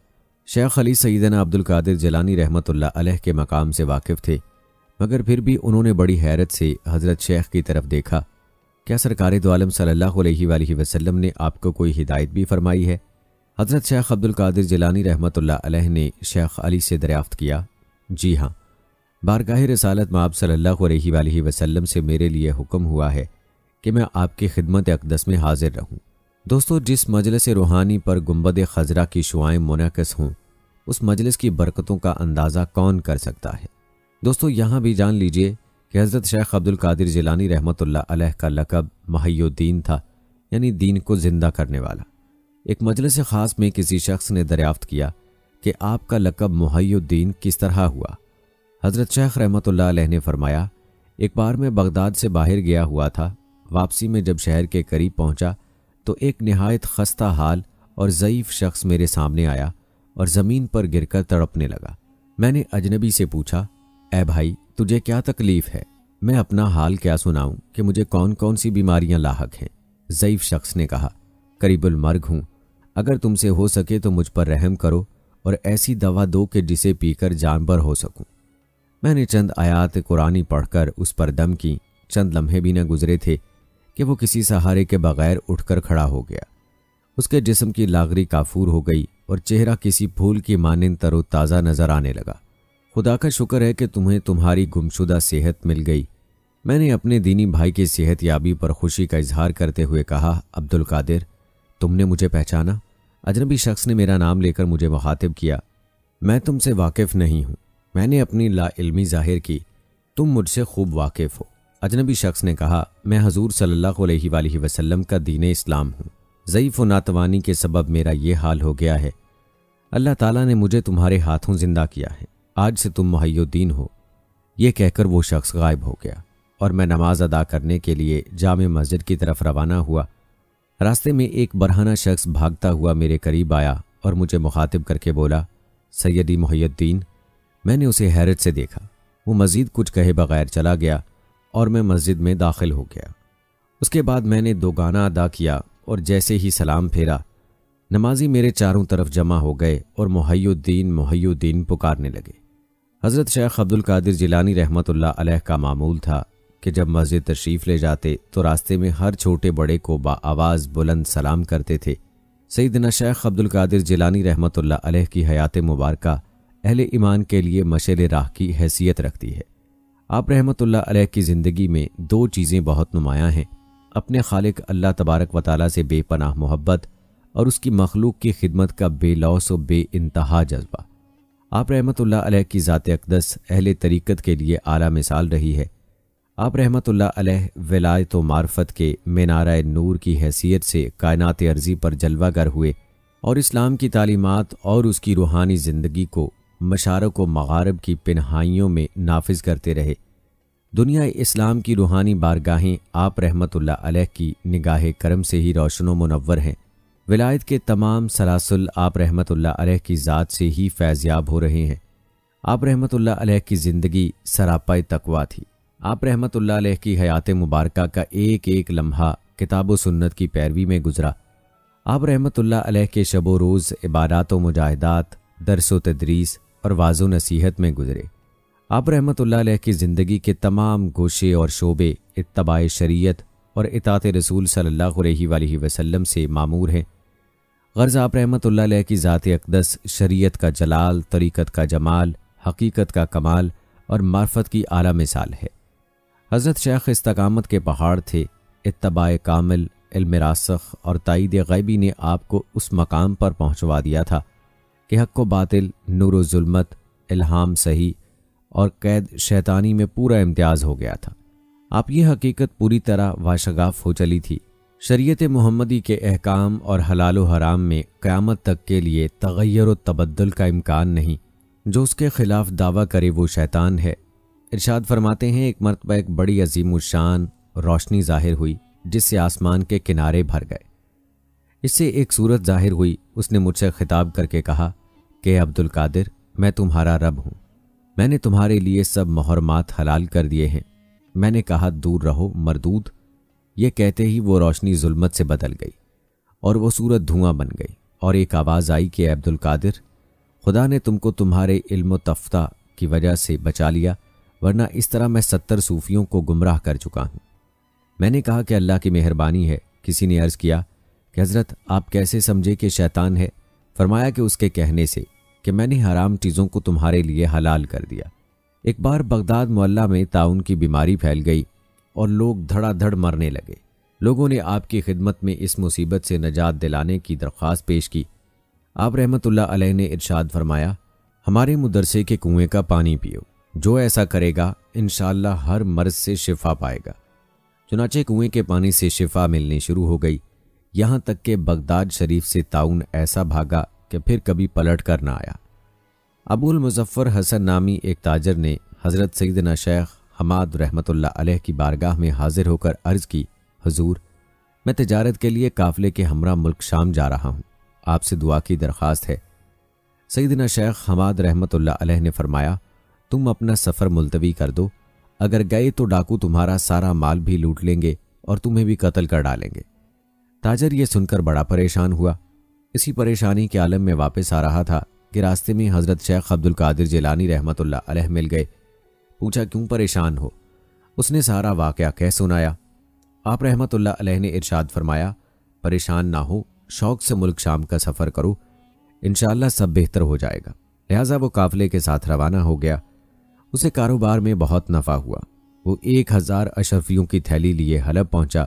شیخ علی سیدنا عبد القادر جیلانی رحمۃ اللہ علیہ کے مقام سے واقف تھے، مگر پھر بھی انہوں نے بڑی حیرت سے حضرت شیخ کی طرف دیکھا۔ کیا سرکار دو عالم صلی اللہ علیہ وآلہ وسلم نے آپ کو کوئی ہدایت بھی فرمائی ہے؟ حضرت شیخ عبد القادر جیلانی رحمۃ اللہ علیہ نے شیخ علی سے دریافت کیا، جی ہاں، بارگاہ رسالت مآب صلی اللہ علیہ وآلہ وسلم سے میرے لیے حکم ہوا ہے کہ میں آپ کی خدمت اقدس میں حاضر رہوں۔ دوستو، جس مجلس روحانی پر گنبد خضرا کی شعائیں منعکس ہوں، اس مجلس کی برکتوں کا اندازہ کون کر سکتا ہے؟ دوستو، یہاں بھی جان لیجئے کہ حضرت شیخ عبد القادر جیلانی رحمۃ اللہ علیہ کا لقب محی الدین تھا، یعنی دین کو زندہ کرنے والا۔ ایک مجلس خاص میں کسی شخص نے دریافت کیا کہ آپ کا لقب محی الدین کس طرح ہوا؟ حضرت شیخ رحمۃ اللہ علیہ نے فرمایا، ایک بار میں بغداد سے باہر گیا ہوا تھا، واپسی میں جب شہر کے قریب پہنچا تو ایک نہایت خستہ حال اور ضعیف شخص میرے سامنے آیا اور زمین پر گر کر تڑپنے لگا۔ میں نے اجنبی سے پوچھا، اے بھائی، تجھے کیا تکلیف ہے؟ میں اپنا حال کیا سناؤں کہ مجھے کون کون سی بیماریاں لاحق ہیں؟ ضعیف شخص نے کہا، قریب المرگ ہوں، اگر تم سے ہو سکے تو مجھ پر رحم کرو اور ایسی دوا دو کہ جسے پی کر جانبر ہو سکوں۔ میں نے چند آیات قرآنی پڑھ کر اس پر دم کی۔ چند لمحے بھی نہ گزرے تھے کہ وہ کسی سہارے کے بغیر اٹھ کر کھڑا ہو گیا۔ اس کے جسم کی لاغری کافور ہو گئی اور چہرہ کسی پھول کی مانند تر و تازہ نظر آنے لگا۔ خدا کا شکر ہے کہ تمہیں تمہاری گمشدہ صحت مل گئی۔ میں نے اپنے دینی بھائی کی صحت یابی پر خوشی کا اظہار کرتے ہوئے کہا، عبد القادر، تم نے مجھے پہچانا؟ اجنبی شخص نے میرا نام لے کر مجھے مخاطب کیا، میں تم سے واقف نہیں ہوں۔ میں نے اپنی لا علمی ظاہر کی، تم مجھ سے خوب واقف ہو۔ اجنبی شخص نے کہا، میں حضور صلی اللہ علیہ وآلہ وسلم کا دین اسلام ہوں۔ ضعیف و ناتوانی کے سبب میرا یہ حال ہو گیا ہے۔ اللہ تعالیٰ نے مجھے تمہارے ہاتھوں زندہ کیا ہے، آج سے تم محی الدین ہو۔ یہ کہہ کر وہ شخص غائب ہو گیا اور میں نماز ادا کرنے کے لیے جامع مسجد کی طرف روانہ ہوا۔ راستے میں ایک برہنہ شخص بھاگتا ہوا میرے قریب آیا اور مجھے مخاطب کر کے بولا، سیدی محی الدین۔ میں نے اسے حیرت سے دیکھا۔ وہ مزید کچھ کہے بغیر چلا گیا اور میں مسجد میں داخل ہو گیا۔ اس کے بعد میں نے دو گانا ادا کیا اور جیسے ہی سلام پھیرا، نمازی میرے چاروں طرف جمع ہو گئے اور محی الدین محی الدین پکارنے لگے۔ حضرت شیخ عبد القادر جیلانی رحمۃ اللہ علیہ کا معمول تھا کہ جب مسجد تشریف لے جاتے تو راستے میں ہر چھوٹے بڑے کو با آواز بلند سلام کرتے تھے۔ سیدنا شیخ عبد القادر جیلانی رحمۃ اللہ علیہ کی حیات مبارکہ اہل ایمان کے لیے مشعل راہ کی حیثیت رکھتی ہے۔ آپ رحمۃ اللہ علیہ کی زندگی میں دو چیزیں بہت نمایاں ہیں، اپنے خالق اللہ تبارک و تعالیٰ سے بے پناہ محبت اور اس کی مخلوق کی خدمت کا بے لوث و بے انتہا جذبہ۔ آپ رحمۃ اللہ علیہ کی ذات اقدس اہل طریقت کے لیے اعلیٰ مثال رہی ہے۔ آپ رحمۃ اللہ علیہ ولایت و معرفت کے مینارہ نور کی حیثیت سے کائنات ارضی پر جلوہ گر ہوئے اور اسلام کی تعلیمات اور اس کی روحانی زندگی کو مشارق و مغارب کی پنہائیوں میں نافذ کرتے رہے۔ دنیا اسلام کی روحانی بارگاہیں آپ رحمۃ اللہ علیہ کی نگاہ کرم سے ہی روشن و منور ہیں۔ ولایت کے تمام سلاسل آپ رحمۃ اللہ علیہ کی ذات سے ہی فیضیاب ہو رہے ہیں۔ آپ رحمۃ اللہ علیہ کی زندگی سراپائے تقویٰ تھی۔ آپ رحمۃ اللہ علیہ کی حیات مبارکہ کا ایک ایک لمحہ کتاب و سنت کی پیروی میں گزرا۔ آپ رحمۃ اللہ علیہ کے شب و روز عبادات و مجاہدات، درس و تدریس اور واعظ و نصیحت میں گزرے۔ آپ رحمۃ اللہ علیہ کی زندگی کے تمام گوشے اور شعبے اتباع شریعت اور اطاعت رسول صلی اللہ علیہ وآلہ وسلم سے معمور ہیں۔ غرض آپ رحمۃ اللہ علیہ کی ذات اقدس شریعت کا جلال، طریقت کا جمال، حقیقت کا کمال اور معرفت کی اعلیٰ مثال ہے۔ حضرت شیخ استقامت کے پہاڑ تھے۔ اتباع کامل، علم راسخ اور تائید غیبی نے آپ کو اس مقام پر پہنچوا دیا تھا کہ حق و باطل، نور و ظلمت، الہام صحیح اور قید شیطانی میں پورا امتیاز ہو گیا تھا۔ آپ یہ حقیقت پوری طرح واشگاف ہو چلی تھی۔ شریعت محمدی کے احکام اور حلال و حرام میں قیامت تک کے لیے تغیر و تبدل کا امکان نہیں۔ جو اس کے خلاف دعویٰ کرے وہ شیطان ہے۔ ارشاد فرماتے ہیں، ایک مرتبہ ایک بڑی عظیم الشان روشنی ظاہر ہوئی جس سے آسمان کے کنارے بھر گئے۔ اس سے ایک صورت ظاہر ہوئی۔ اس نے مجھ سے خطاب کر کے کہا کہ عبد القادر، میں تمہارا رب ہوں، میں نے تمہارے لیے سب محرمات حلال کر دیے ہیں۔ میں نے کہا دور رہو مردود۔ یہ کہتے ہی وہ روشنی ظلمت سے بدل گئی اور وہ صورت دھواں بن گئی اور ایک آواز آئی کہ عبد القادر، خدا نے تم کو تمہارے علم و تفتہ کی وجہ سے بچا لیا، ورنہ اس طرح میں ستر صوفیوں کو گمراہ کر چکا ہوں۔ میں نے کہا کہ اللہ کی مہربانی ہے۔ کسی نے عرض کیا کہ حضرت آپ کیسے سمجھے کہ شیطان ہے؟ فرمایا کہ اس کے کہنے سے کہ میں نے حرام چیزوں کو تمہارے لیے حلال کر دیا۔ ایک بار بغداد محلہ میں طاعون کی بیماری پھیل گئی اور لوگ دھڑا دھڑ مرنے لگے۔ لوگوں نے آپ کی خدمت میں اس مصیبت سے نجات دلانے کی درخواست پیش کی۔ آپ رحمۃ اللہ علیہ نے ارشاد فرمایا، ہمارے مدرسے کے کنویں کا پانی پیو، جو ایسا کرے گا انشاءاللہ ہر مرض سے شفا پائے گا۔ چنانچہ کنویں کے پانی سے شفا ملنی شروع ہو گئی، یہاں تک کہ بغداد شریف سے طاعون ایسا بھاگا کہ پھر کبھی پلٹ کر نہ آیا۔ ابو المظفر حسن نامی ایک تاجر نے حضرت سیدنا شیخ حماد رحمۃ اللہ علیہ کی بارگاہ میں حاضر ہو کر عرض کی، حضور میں تجارت کے لیے قافلے کے ہمراہ ملک شام جا رہا ہوں، آپ سے دعا کی درخواست ہے۔ سیدنا شیخ حماد رحمۃ اللہ علیہ نے فرمایا، تم اپنا سفر ملتوی کر دو، اگر گئے تو ڈاکو تمہارا سارا مال بھی لوٹ لیں گے اور تمہیں بھی قتل کر ڈالیں گے۔ تاجر یہ سن کر بڑا پریشان ہوا۔ اسی پریشانی کے عالم میں واپس آ رہا تھا کہ راستے میں حضرت شیخ عبد القادر جیلانی رحمۃ اللہ علیہ مل گئے۔ پوچھا کیوں پریشان ہو؟ اس نے سارا واقعہ کہہ سنایا۔ آپ رحمۃ اللہ علیہ نے ارشاد فرمایا، پریشان نہ ہو، شوق سے ملک شام کا سفر کرو، انشاءاللہ سب بہتر ہو جائے گا۔ لہٰذا وہ قافلے کے ساتھ روانہ ہو گیا۔ اسے کاروبار میں بہت نفع ہوا۔ وہ ایک ہزار اشرفیوں کی تھیلی لیے حلب پہنچا۔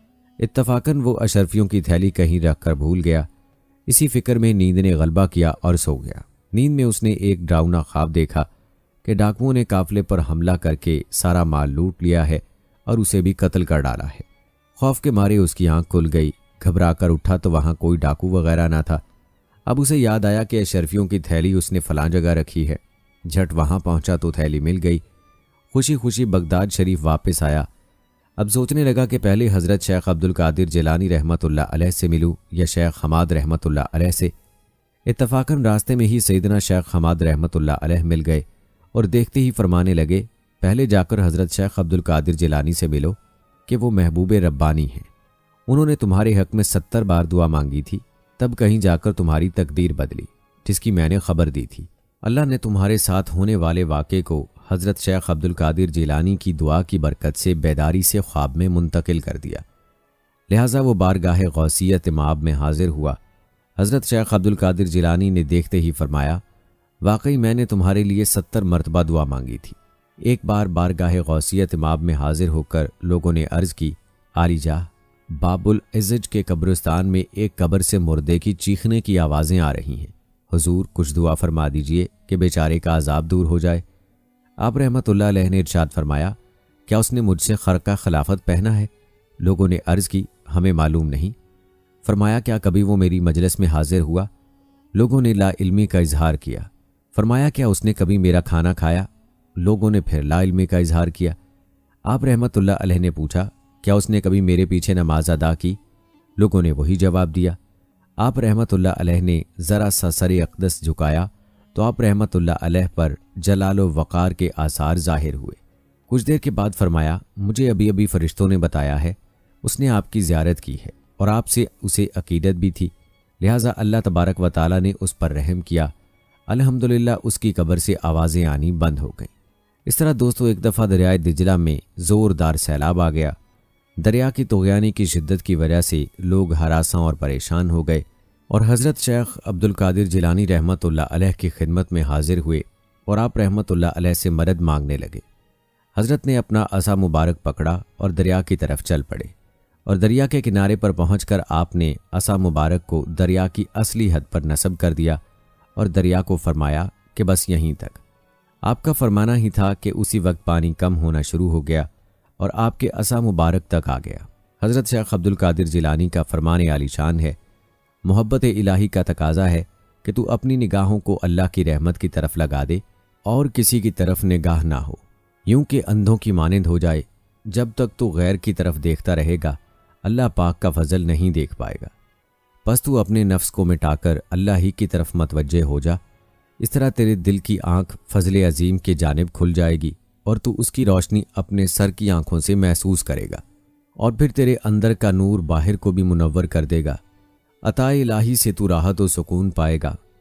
اتفاقاً وہ اشرفیوں کی تھیلی کہیں رکھ کر بھول گیا۔ اسی فکر میں نیند نے غلبہ کیا اور سو گیا۔ نیند میں اس نے ایک ڈراؤنا خواب دیکھا کہ ڈاکوؤں نے قافلے پر حملہ کر کے سارا مال لوٹ لیا ہے اور اسے بھی قتل کر ڈالا ہے۔ خوف کے مارے اس کی آنکھ کھل گئی۔ گھبرا کر اٹھا تو وہاں کوئی ڈاکو وغیرہ نہ تھا۔ اب اسے یاد آیا کہ اشرفیوں کی تھیلی اس نے فلاں جگہ رکھی ہے۔ جھٹ وہاں پہنچا تو تھیلی مل گئی۔ خوشی خوشی بغداد شریف واپس آیا۔ اب سوچنے لگا کہ پہلے حضرت شیخ عبد القادر جیلانی رحمۃ اللہ علیہ سے ملوں یا شیخ حماد رحمۃ اللہ علیہ سے۔ اتفاقاً راستے میں ہی سیدنا شیخ حماد رحمۃ اللہ علیہ مل گئے اور دیکھتے ہی فرمانے لگے، پہلے جا کر حضرت شیخ عبد القادر جیلانی سے ملو کہ وہ محبوب ربانی ہیں۔ انہوں نے تمہارے حق میں ستر بار دعا مانگی تھی، تب کہیں جا کر تمہاری تقدیر بدلی، جس کی میں نے خبر دی تھی۔ اللہ نے تمہارے ساتھ ہونے والے واقعے کو حضرت شیخ عبد القادر جیلانی کی دعا کی برکت سے بیداری سے خواب میں منتقل کر دیا۔ لہٰذا وہ بارگاہ غوثیت مآب میں حاضر ہوا۔ حضرت شیخ عبد القادر جیلانی نے دیکھتے ہی فرمایا، واقعی میں نے تمہارے لیے ستر مرتبہ دعا مانگی تھی۔ ایک بار بارگاہ غوثیت مآب میں حاضر ہو کر لوگوں نے عرض کی، عالی جاہ، باب العزج کے قبرستان میں ایک قبر سے مردے کی چیخنے کی آوازیں آ رہی ہیں، حضور کچھ دعا فرما دیجئے کہ بیچارے کا عذاب دور ہو جائے۔ آپ رحمۃ اللہ علیہ نے ارشاد فرمایا، کیا اس نے مجھ سے خرقہ خلافت پہنا ہے؟ لوگوں نے عرض کی، ہمیں معلوم نہیں۔ فرمایا، کیا کبھی وہ میری مجلس میں حاضر ہوا؟ لوگوں نے لا علمی کا اظہار کیا۔ فرمایا، کیا اس نے کبھی میرا کھانا کھایا؟ لوگوں نے پھر لا علمی کا اظہار کیا۔ آپ رحمۃ اللہ علیہ نے پوچھا، کیا اس نے کبھی میرے پیچھے نماز ادا کی؟ لوگوں نے وہی جواب دیا۔ آپ رحمۃ اللہ علیہ نے ذرا سا سر اقدس جھکایا تو آپ رحمۃ اللہ علیہ پر جلال و وقار کے آثار ظاہر ہوئے۔ کچھ دیر کے بعد فرمایا، مجھے ابھی ابھی فرشتوں نے بتایا ہے اس نے آپ کی زیارت کی ہے اور آپ سے اسے عقیدت بھی تھی، لہٰذا اللہ تبارک و تعالیٰ نے اس پر رحم کیا۔ الحمدللہ اس کی قبر سے آوازیں آنی بند ہو گئیں۔ اس طرح دوستو ایک دفعہ دریائے دجلہ میں زوردار سیلاب آ گیا۔ دریا کی طغیانی کی شدت کی وجہ سے لوگ ہراساں اور پریشان ہو گئے اور حضرت شیخ عبد القادر جیلانی رحمۃ اللہ علیہ کی خدمت میں حاضر ہوئے اور آپ رحمۃ اللہ علیہ سے مدد مانگنے لگے۔ حضرت نے اپنا عصا مبارک پکڑا اور دریا کی طرف چل پڑے، اور دریا کے کنارے پر پہنچ کر آپ نے عصا مبارک کو دریا کی اصلی حد پر نصب کر دیا اور دریا کو فرمایا کہ بس یہیں تک۔ آپ کا فرمانا ہی تھا کہ اسی وقت پانی کم ہونا شروع ہو گیا اور آپ کے عصا مبارک تک آ گیا۔ حضرت شیخ عبد القادر جیلانی کا فرمان عالی شان ہے، محبت الہی کا تقاضا ہے کہ تو اپنی نگاہوں کو اللہ کی رحمت کی طرف لگا دے اور کسی کی طرف نگاہ نہ ہو، یوں کہ اندھوں کی مانند ہو جائے۔ جب تک تو غیر کی طرف دیکھتا رہے گا اللہ پاک کا فضل نہیں دیکھ پائے گا۔ پس تو اپنے نفس کو مٹا کر اللہ ہی کی طرف متوجہ ہو جا، اس طرح تیرے دل کی آنکھ فضل عظیم کے جانب کھل جائے گی اور تو اس کی روشنی اپنے سر کی آنکھوں سے محسوس کرے گا، اور پھر تیرے اندر کا نور باہر کو بھی منور کر دے گا۔ عطا الہی سے تو راحت و سکون پائے گا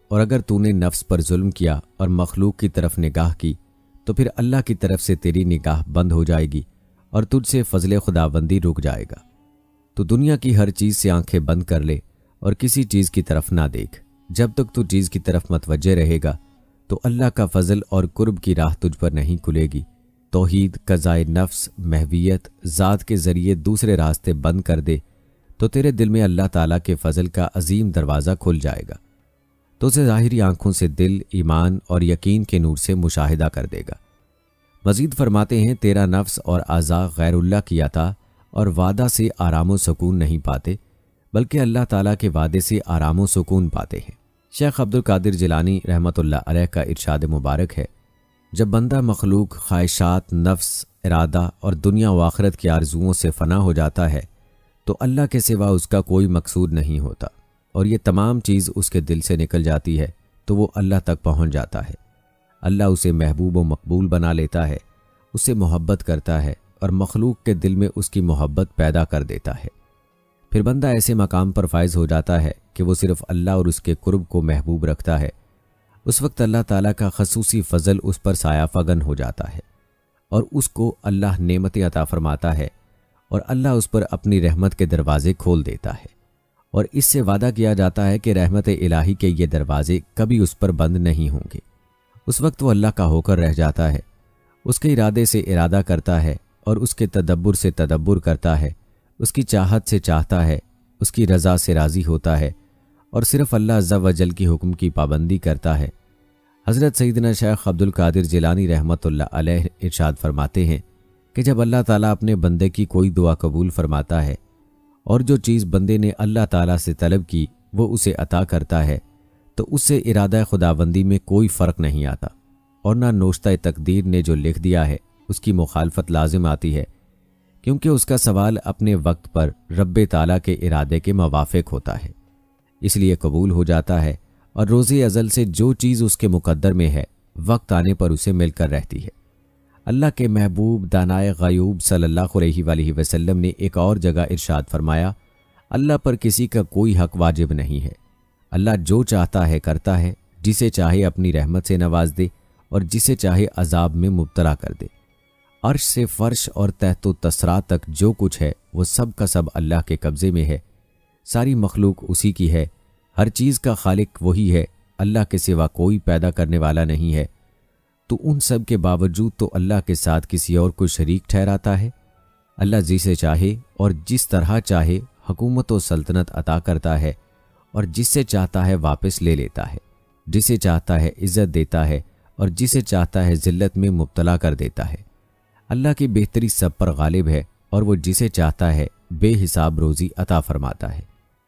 اور اگر تو نے نفس پر ظلم کیا اور مخلوق کی طرف نگاہ کی تو پھر اللہ کی طرف سے تیری نگاہ بند ہو جائے گی اور تجھ سے فضل خداوندی رک جائے گا۔ تو دنیا کی ہر چیز سے آنکھیں بند کر لے اور کسی چیز کی طرف نہ دیکھ۔ جب تک تو چیز کی طرف متوجہ رہے گا تو اللہ کا فضل اور قرب کی راہ تجھ پر نہیں کھلے گی۔ توحید، قضائے نفس، محویت، ذات کے ذریعے دوسرے راستے بند کر دے تو تیرے دل میں اللہ تعالیٰ کے فضل کا عظیم دروازہ کھل جائے گا، تو اسے ظاہری آنکھوں سے دل، ایمان اور یقین کے نور سے مشاہدہ کر دے گا۔ مزید فرماتے ہیں تیرا نفس اور اعضاء غیر اللہ کی عطا اور وعدہ سے آرام و سکون نہیں پاتے بلکہ اللہ تعالیٰ کے وعدے سے آرام و سکون پاتے ہیں۔ شیخ عبد القادر جیلانی رحمۃ اللہ علیہ کا ارشاد مبارک ہے، جب بندہ مخلوق، خواہشات، نفس، ارادہ اور دنیا و آخرت کی آرزوؤں سے فنا ہو جاتا ہے تو اللہ کے سوا اس کا کوئی مقصود نہیں ہوتا اور یہ تمام چیز اس کے دل سے نکل جاتی ہے تو وہ اللہ تک پہنچ جاتا ہے۔ اللہ اسے محبوب و مقبول بنا لیتا ہے، اس سے محبت کرتا ہے اور مخلوق کے دل میں اس کی محبت پیدا کر دیتا ہے۔ پھر بندہ ایسے مقام پر فائز ہو جاتا ہے کہ وہ صرف اللہ اور اس کے قرب کو محبوب رکھتا ہے۔ اس وقت اللہ تعالیٰ کا خصوصی فضل اس پر سایہ فگن ہو جاتا ہے اور اس کو اللہ نعمتیں عطا فرماتا ہے اور اللہ اس پر اپنی رحمت کے دروازے کھول دیتا ہے، اور اس سے وعدہ کیا جاتا ہے کہ رحمت الہی کے یہ دروازے کبھی اس پر بند نہیں ہوں گے۔ اس وقت وہ اللہ کا ہو کر رہ جاتا ہے، اس کے ارادے سے ارادہ کرتا ہے اور اس کے تدبر سے تدبر کرتا ہے، اس کی چاہت سے چاہتا ہے، اس کی رضا سے راضی ہوتا ہے اور صرف اللہ عز و جل کی حکم کی پابندی کرتا ہے۔ حضرت سیدنا شیخ عبد القادر جیلانی رحمۃ اللہ علیہ ارشاد فرماتے ہیں کہ جب اللہ تعالیٰ اپنے بندے کی کوئی دعا قبول فرماتا ہے اور جو چیز بندے نے اللہ تعالیٰ سے طلب کی وہ اسے عطا کرتا ہے تو اس سے ارادہ خداوندی میں کوئی فرق نہیں آتا، اور نہ نوشتہ تقدیر نے جو لکھ دیا ہے اس کی مخالفت لازم آتی ہے، کیونکہ اس کا سوال اپنے وقت پر رب تعالیٰ کے ارادے کے موافق ہوتا ہے، اس لیے قبول ہو جاتا ہے، اور روز ازل سے جو چیز اس کے مقدر میں ہے وقت آنے پر اسے مل کر رہتی ہے۔ اللہ کے محبوب دانائے غیوب صلی اللہ علیہ وآلہ وسلم نے ایک اور جگہ ارشاد فرمایا، اللہ پر کسی کا کوئی حق واجب نہیں ہے، اللہ جو چاہتا ہے کرتا ہے، جسے چاہے اپنی رحمت سے نواز دے اور جسے چاہے عذاب میں مبتلا کر دے۔ عرش سے فرش اور تحت و تسرا تک جو کچھ ہے وہ سب کا سب اللہ کے قبضے میں ہے، ساری مخلوق اسی کی ہے، ہر چیز کا خالق وہی ہے، اللہ کے سوا کوئی پیدا کرنے والا نہیں ہے، تو ان سب کے باوجود تو اللہ کے ساتھ کسی اور کو شریک ٹھہراتا ہے۔ اللہ جسے چاہے اور جس طرح چاہے حکومت و سلطنت عطا کرتا ہے اور جس سے چاہتا ہے واپس لے لیتا ہے، جسے چاہتا ہے عزت دیتا ہے اور جسے چاہتا ہے ذلت میں مبتلا کر دیتا ہے۔ اللہ کی بہتری سب پر غالب ہے اور وہ جسے چاہتا ہے بے حساب روزی عطا فرماتا ہے۔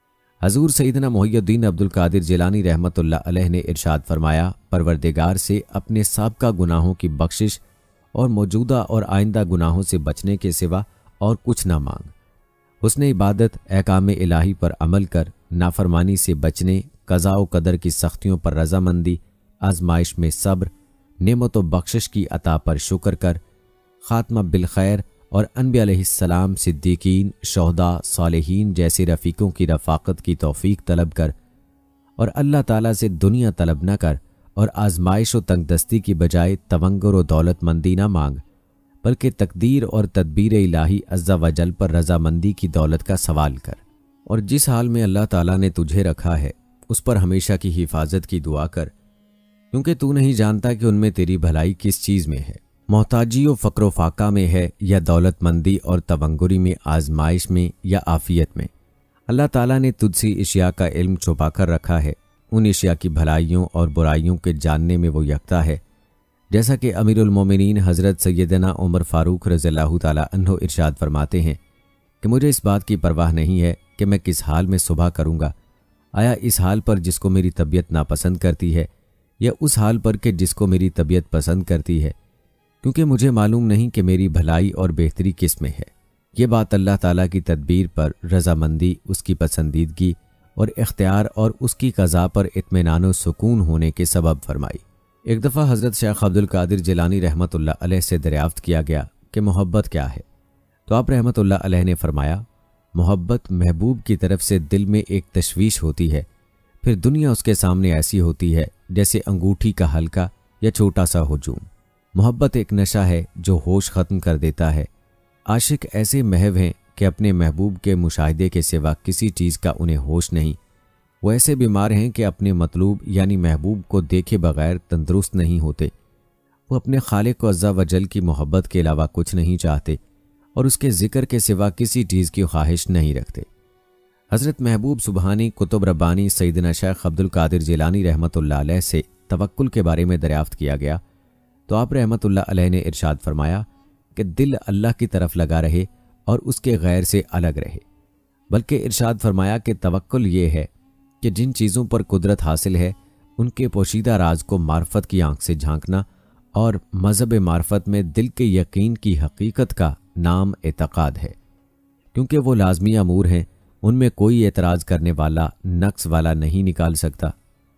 حضور سیدنا محی الدین عبد القادر جیلانی رحمۃ اللہ علیہ نے ارشاد فرمایا، پروردگار سے اپنے سابقہ گناہوں کی بخشش اور موجودہ اور آئندہ گناہوں سے بچنے کے سوا اور کچھ نہ مانگ۔ حسن عبادت، احکام الہی پر عمل کر، نافرمانی سے بچنے، قضاء و قدر کی سختیوں پر رضامندی، آزمائش میں صبر، نعمت و بخشش کی عطا پر شکر کر، خاتمہ بالخیر اور انبیاء علیہ السلام، صدیقین، شہداء، صالحین جیسے رفیقوں کی رفاقت کی توفیق طلب کر، اور اللہ تعالیٰ سے دنیا طلب نہ کر اور آزمائش و تنگ دستی کی بجائے تونگر و دولت مندی نہ مانگ، بلکہ تقدیر اور تدبیر الہی عز و جل پر رضامندی کی دولت کا سوال کر، اور جس حال میں اللہ تعالیٰ نے تجھے رکھا ہے اس پر ہمیشہ کی حفاظت کی دعا کر، کیونکہ تو نہیں جانتا کہ ان میں تیری بھلائی کس چیز میں ہے، محتاجی و فقر و فاقہ میں ہے یا دولت مندی اور تونگری میں، آزمائش میں یا عافیت میں۔ اللہ تعالیٰ نے تجھ سے اشیاء کا علم چھپا کر رکھا ہے، ان اشیاء کی بھلائیوں اور برائیوں کے جاننے میں وہ یکتا ہے، جیسا کہ امیر المومنین حضرت سیدنا عمر فاروق رضی اللہ تعالیٰ عنہ ارشاد فرماتے ہیں کہ مجھے اس بات کی پرواہ نہیں ہے کہ میں کس حال میں صبح کروں گا، آیا اس حال پر جس کو میری طبیعت ناپسند کرتی ہے یا اس حال پر کہ جس کو میری طبیعت پسند کرتی ہے، کیونکہ مجھے معلوم نہیں کہ میری بھلائی اور بہتری کس میں ہے۔ یہ بات اللہ تعالیٰ کی تدبیر پر رضامندی، اس کی پسندیدگی اور اختیار اور اس کی قضاء پر اطمینان و سکون ہونے کے سبب فرمائی۔ ایک دفعہ حضرت شیخ عبد القادر جیلانی رحمۃ اللہ علیہ سے دریافت کیا گیا کہ محبت کیا ہے، تو آپ رحمۃ اللہ علیہ نے فرمایا، محبت محبوب کی طرف سے دل میں ایک تشویش ہوتی ہے، پھر دنیا اس کے سامنے ایسی ہوتی ہے جیسے انگوٹھی کا ہلکا یا چھوٹا سا ہجوم۔ محبت ایک نشہ ہے جو ہوش ختم کر دیتا ہے۔ عاشق ایسے محو ہیں کہ اپنے محبوب کے مشاہدے کے سوا کسی چیز کا انہیں ہوش نہیں۔ وہ ایسے بیمار ہیں کہ اپنے مطلوب یعنی محبوب کو دیکھے بغیر تندرست نہیں ہوتے۔ وہ اپنے خالق و عز و جل کی محبت کے علاوہ کچھ نہیں چاہتے اور اس کے ذکر کے سوا کسی چیز کی خواہش نہیں رکھتے۔ حضرت محبوب سبحانی قطب ربانی سیدنا شیخ عبد القادر جیلانی رحمۃ اللہ علیہ سے توکل کے بارے میں دریافت کیا گیا تو آپ رحمۃ اللہ علیہ نے ارشاد فرمایا کہ دل اللہ کی طرف لگا رہے اور اس کے غیر سے الگ رہے، بلکہ ارشاد فرمایا کہ توکل یہ ہے کہ جن چیزوں پر قدرت حاصل ہے ان کے پوشیدہ راز کو معرفت کی آنکھ سے جھانکنا، اور مذہب معرفت میں دل کے یقین کی حقیقت کا نام اعتقاد ہے، کیونکہ وہ لازمی امور ہیں، ان میں کوئی اعتراض کرنے والا نقص والا نہیں نکال سکتا۔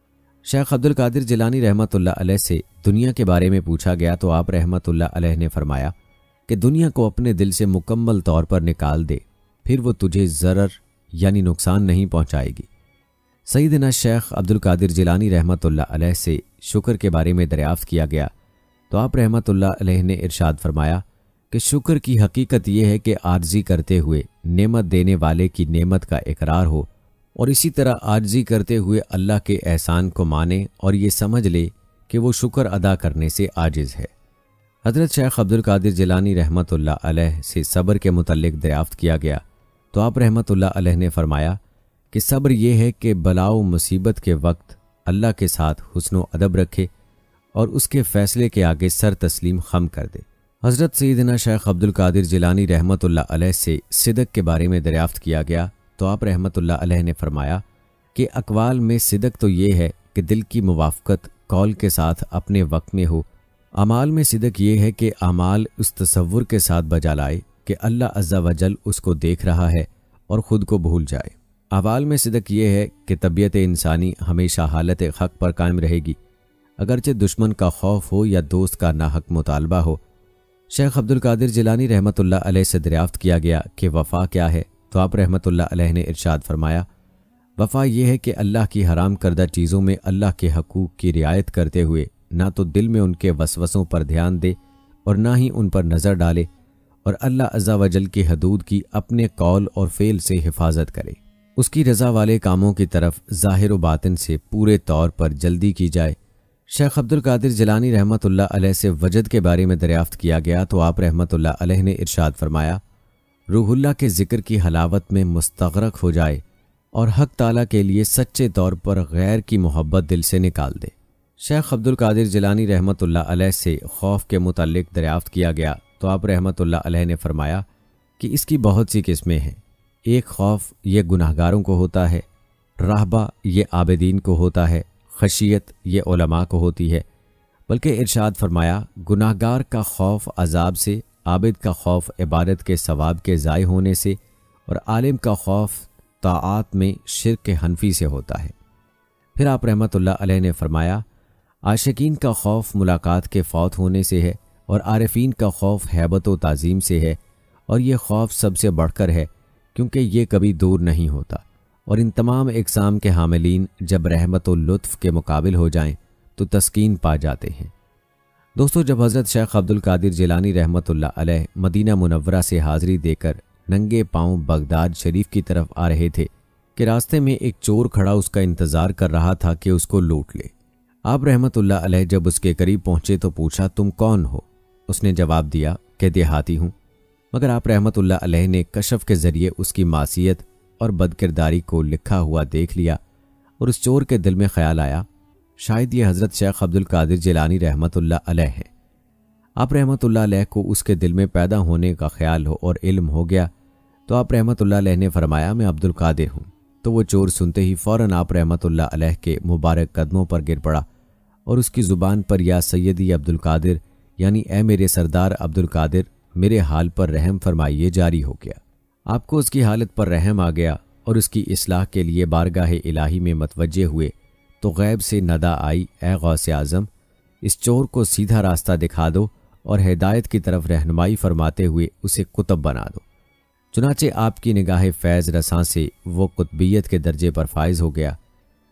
شیخ عبد القادر جیلانی رحمۃ اللہ علیہ سے دنیا کے بارے میں پوچھا گیا تو آپ رحمۃ اللہ علیہ نے فرمایا کہ دنیا کو اپنے دل سے مکمل طور پر نکال دے، پھر وہ تجھے ضرر یعنی نقصان نہیں پہنچائے گی۔ سیدنا شیخ عبد القادر جیلانی رحمۃ اللہ علیہ سے شکر کے بارے میں دریافت کیا گیا تو آپ رحمۃ اللہ علیہ نے ارشاد فرمایا کہ شکر کی حقیقت یہ ہے کہ عاجزی کرتے ہوئے نعمت دینے والے کی نعمت کا اقرار ہو، اور اسی طرح عاجزی کرتے ہوئے اللہ کے احسان کو مانے اور یہ سمجھ لے کہ وہ شکر ادا کرنے سے عاجز ہے۔ حضرت شیخ عبد القادر جیلانی رحمۃ اللہ علیہ سے صبر کے متعلق دریافت کیا گیا تو آپ رحمۃ اللہ علیہ نے فرمایا کہ صبر یہ ہے کہ بلا و مصیبت کے وقت اللہ کے ساتھ حسن و ادب رکھے اور اس کے فیصلے کے آگے سر تسلیم خم کر دے۔ حضرت سیدنا شیخ عبد القادر جیلانی رحمۃ اللہ علیہ سے صدق کے بارے میں دریافت کیا گیا تو آپ رحمۃ اللہ علیہ نے فرمایا کہ اقوال میں صدق تو یہ ہے کہ دل کی موافقت قول کے ساتھ اپنے وقت میں ہو، اعمال میں صدق یہ ہے کہ اعمال اس تصور کے ساتھ بجا لائے کہ اللہ عز و جل اس کو دیکھ رہا ہے اور خود کو بھول جائے۔ اعمال میں صدق یہ ہے کہ طبیعت انسانی ہمیشہ حالت حق پر قائم رہے گی، اگرچہ دشمن کا خوف ہو یا دوست کا ناحق مطالبہ ہو۔ شیخ عبد القادر جیلانی رحمۃ اللہ علیہ سے دریافت کیا گیا کہ وفا کیا ہے تو آپ رحمۃ اللہ علیہ نے ارشاد فرمایا وفا یہ ہے کہ اللہ کی حرام کردہ چیزوں میں اللہ کے حقوق کی رعایت کرتے ہوئے نہ تو دل میں ان کے وسوسوں پر دھیان دے اور نہ ہی ان پر نظر ڈالے، اور اللہ عز و جل کی حدود کی اپنے قول اور فعل سے حفاظت کرے، اس کی رضا والے کاموں کی طرف ظاہر و باطن سے پورے طور پر جلدی کی جائے۔ شیخ عبد القادر جیلانی رحمۃ اللہ علیہ سے وجد کے بارے میں دریافت کیا گیا تو آپ رحمۃ اللہ علیہ نے ارشاد فرمایا روح اللہ کے ذکر کی حلاوت میں مستغرق ہو جائے اور حق تعالیٰ کے لیے سچے طور پر غیر کی محبت دل سے نکال دے۔ شیخ عبد القادر جیلانی رحمۃ اللہ علیہ سے خوف کے متعلق دریافت کیا گیا تو آپ رحمۃ اللہ علیہ نے فرمایا کہ اس کی بہت سی قسمیں ہیں۔ ایک خوف یہ گناہگاروں کو ہوتا ہے، رہبہ یہ عابدین کو ہوتا ہے، خشیت یہ علماء کو ہوتی ہے، بلکہ ارشاد فرمایا گناہگار کا خوف عذاب سے، عابد کا خوف عبادت کے ثواب کے ضائع ہونے سے، اور عالم کا خوف طاعات میں شرک کے حنفی سے ہوتا ہے۔ پھر آپ رحمۃ اللہ علیہ نے فرمایا عاشقین کا خوف ملاقات کے فوت ہونے سے ہے، اور عارفین کا خوف ہیبت و تعظیم سے ہے، اور یہ خوف سب سے بڑھ کر ہے کیونکہ یہ کبھی دور نہیں ہوتا، اور ان تمام اقسام کے حاملین جب رحمت و لطف کے مقابل ہو جائیں تو تسکین پا جاتے ہیں۔ دوستو، جب حضرت شیخ عبد القادر جیلانی رحمۃ اللہ علیہ مدینہ منورہ سے حاضری دے کر ننگے پاؤں بغداد شریف کی طرف آ رہے تھے کہ راستے میں ایک چور کھڑا اس کا انتظار کر رہا تھا کہ اس کو لوٹ لے۔ آپ رحمۃ اللہ علیہ جب اس کے قریب پہنچے تو پوچھا تم کون ہو؟ اس نے جواب دیا کہ دیہاتی ہوں، مگر آپ رحمۃ اللہ علیہ نے کشف کے ذریعے اس کی معصیت اور بدکرداری کو لکھا ہوا دیکھ لیا، اور اس چور کے دل میں خیال آیا شاید یہ حضرت شیخ عبد القادر جیلانی رحمۃ اللہ علیہ ہے۔ آپ رحمۃ اللہ علیہ کو اس کے دل میں پیدا ہونے کا خیال ہو اور علم ہو گیا تو آپ رحمۃ اللہ علیہ نے فرمایا میں عبد القادر ہوں۔ تو وہ چور سنتے ہی فوراً آپ رحمۃ اللہ علیہ کے مبارک قدموں پر گر پڑا اور اس کی زبان پر یا سیدی عبد القادر یعنی اے میرے سردار عبد القادر میرے حال پر رحم فرمائیے جاری ہو گیا۔ آپ کو اس کی حالت پر رحم آ گیا اور اس کی اصلاح کے لیے بارگاہ الہی میں متوجہ ہوئے تو غیب سے ندا آئی اے غوث اعظم اس چور کو سیدھا راستہ دکھا دو اور ہدایت کی طرف رہنمائی فرماتے ہوئے اسے قطب بنا دو۔ چنانچہ آپ کی نگاہ فیض رساں سے وہ قطبیت کے درجے پر فائز ہو گیا۔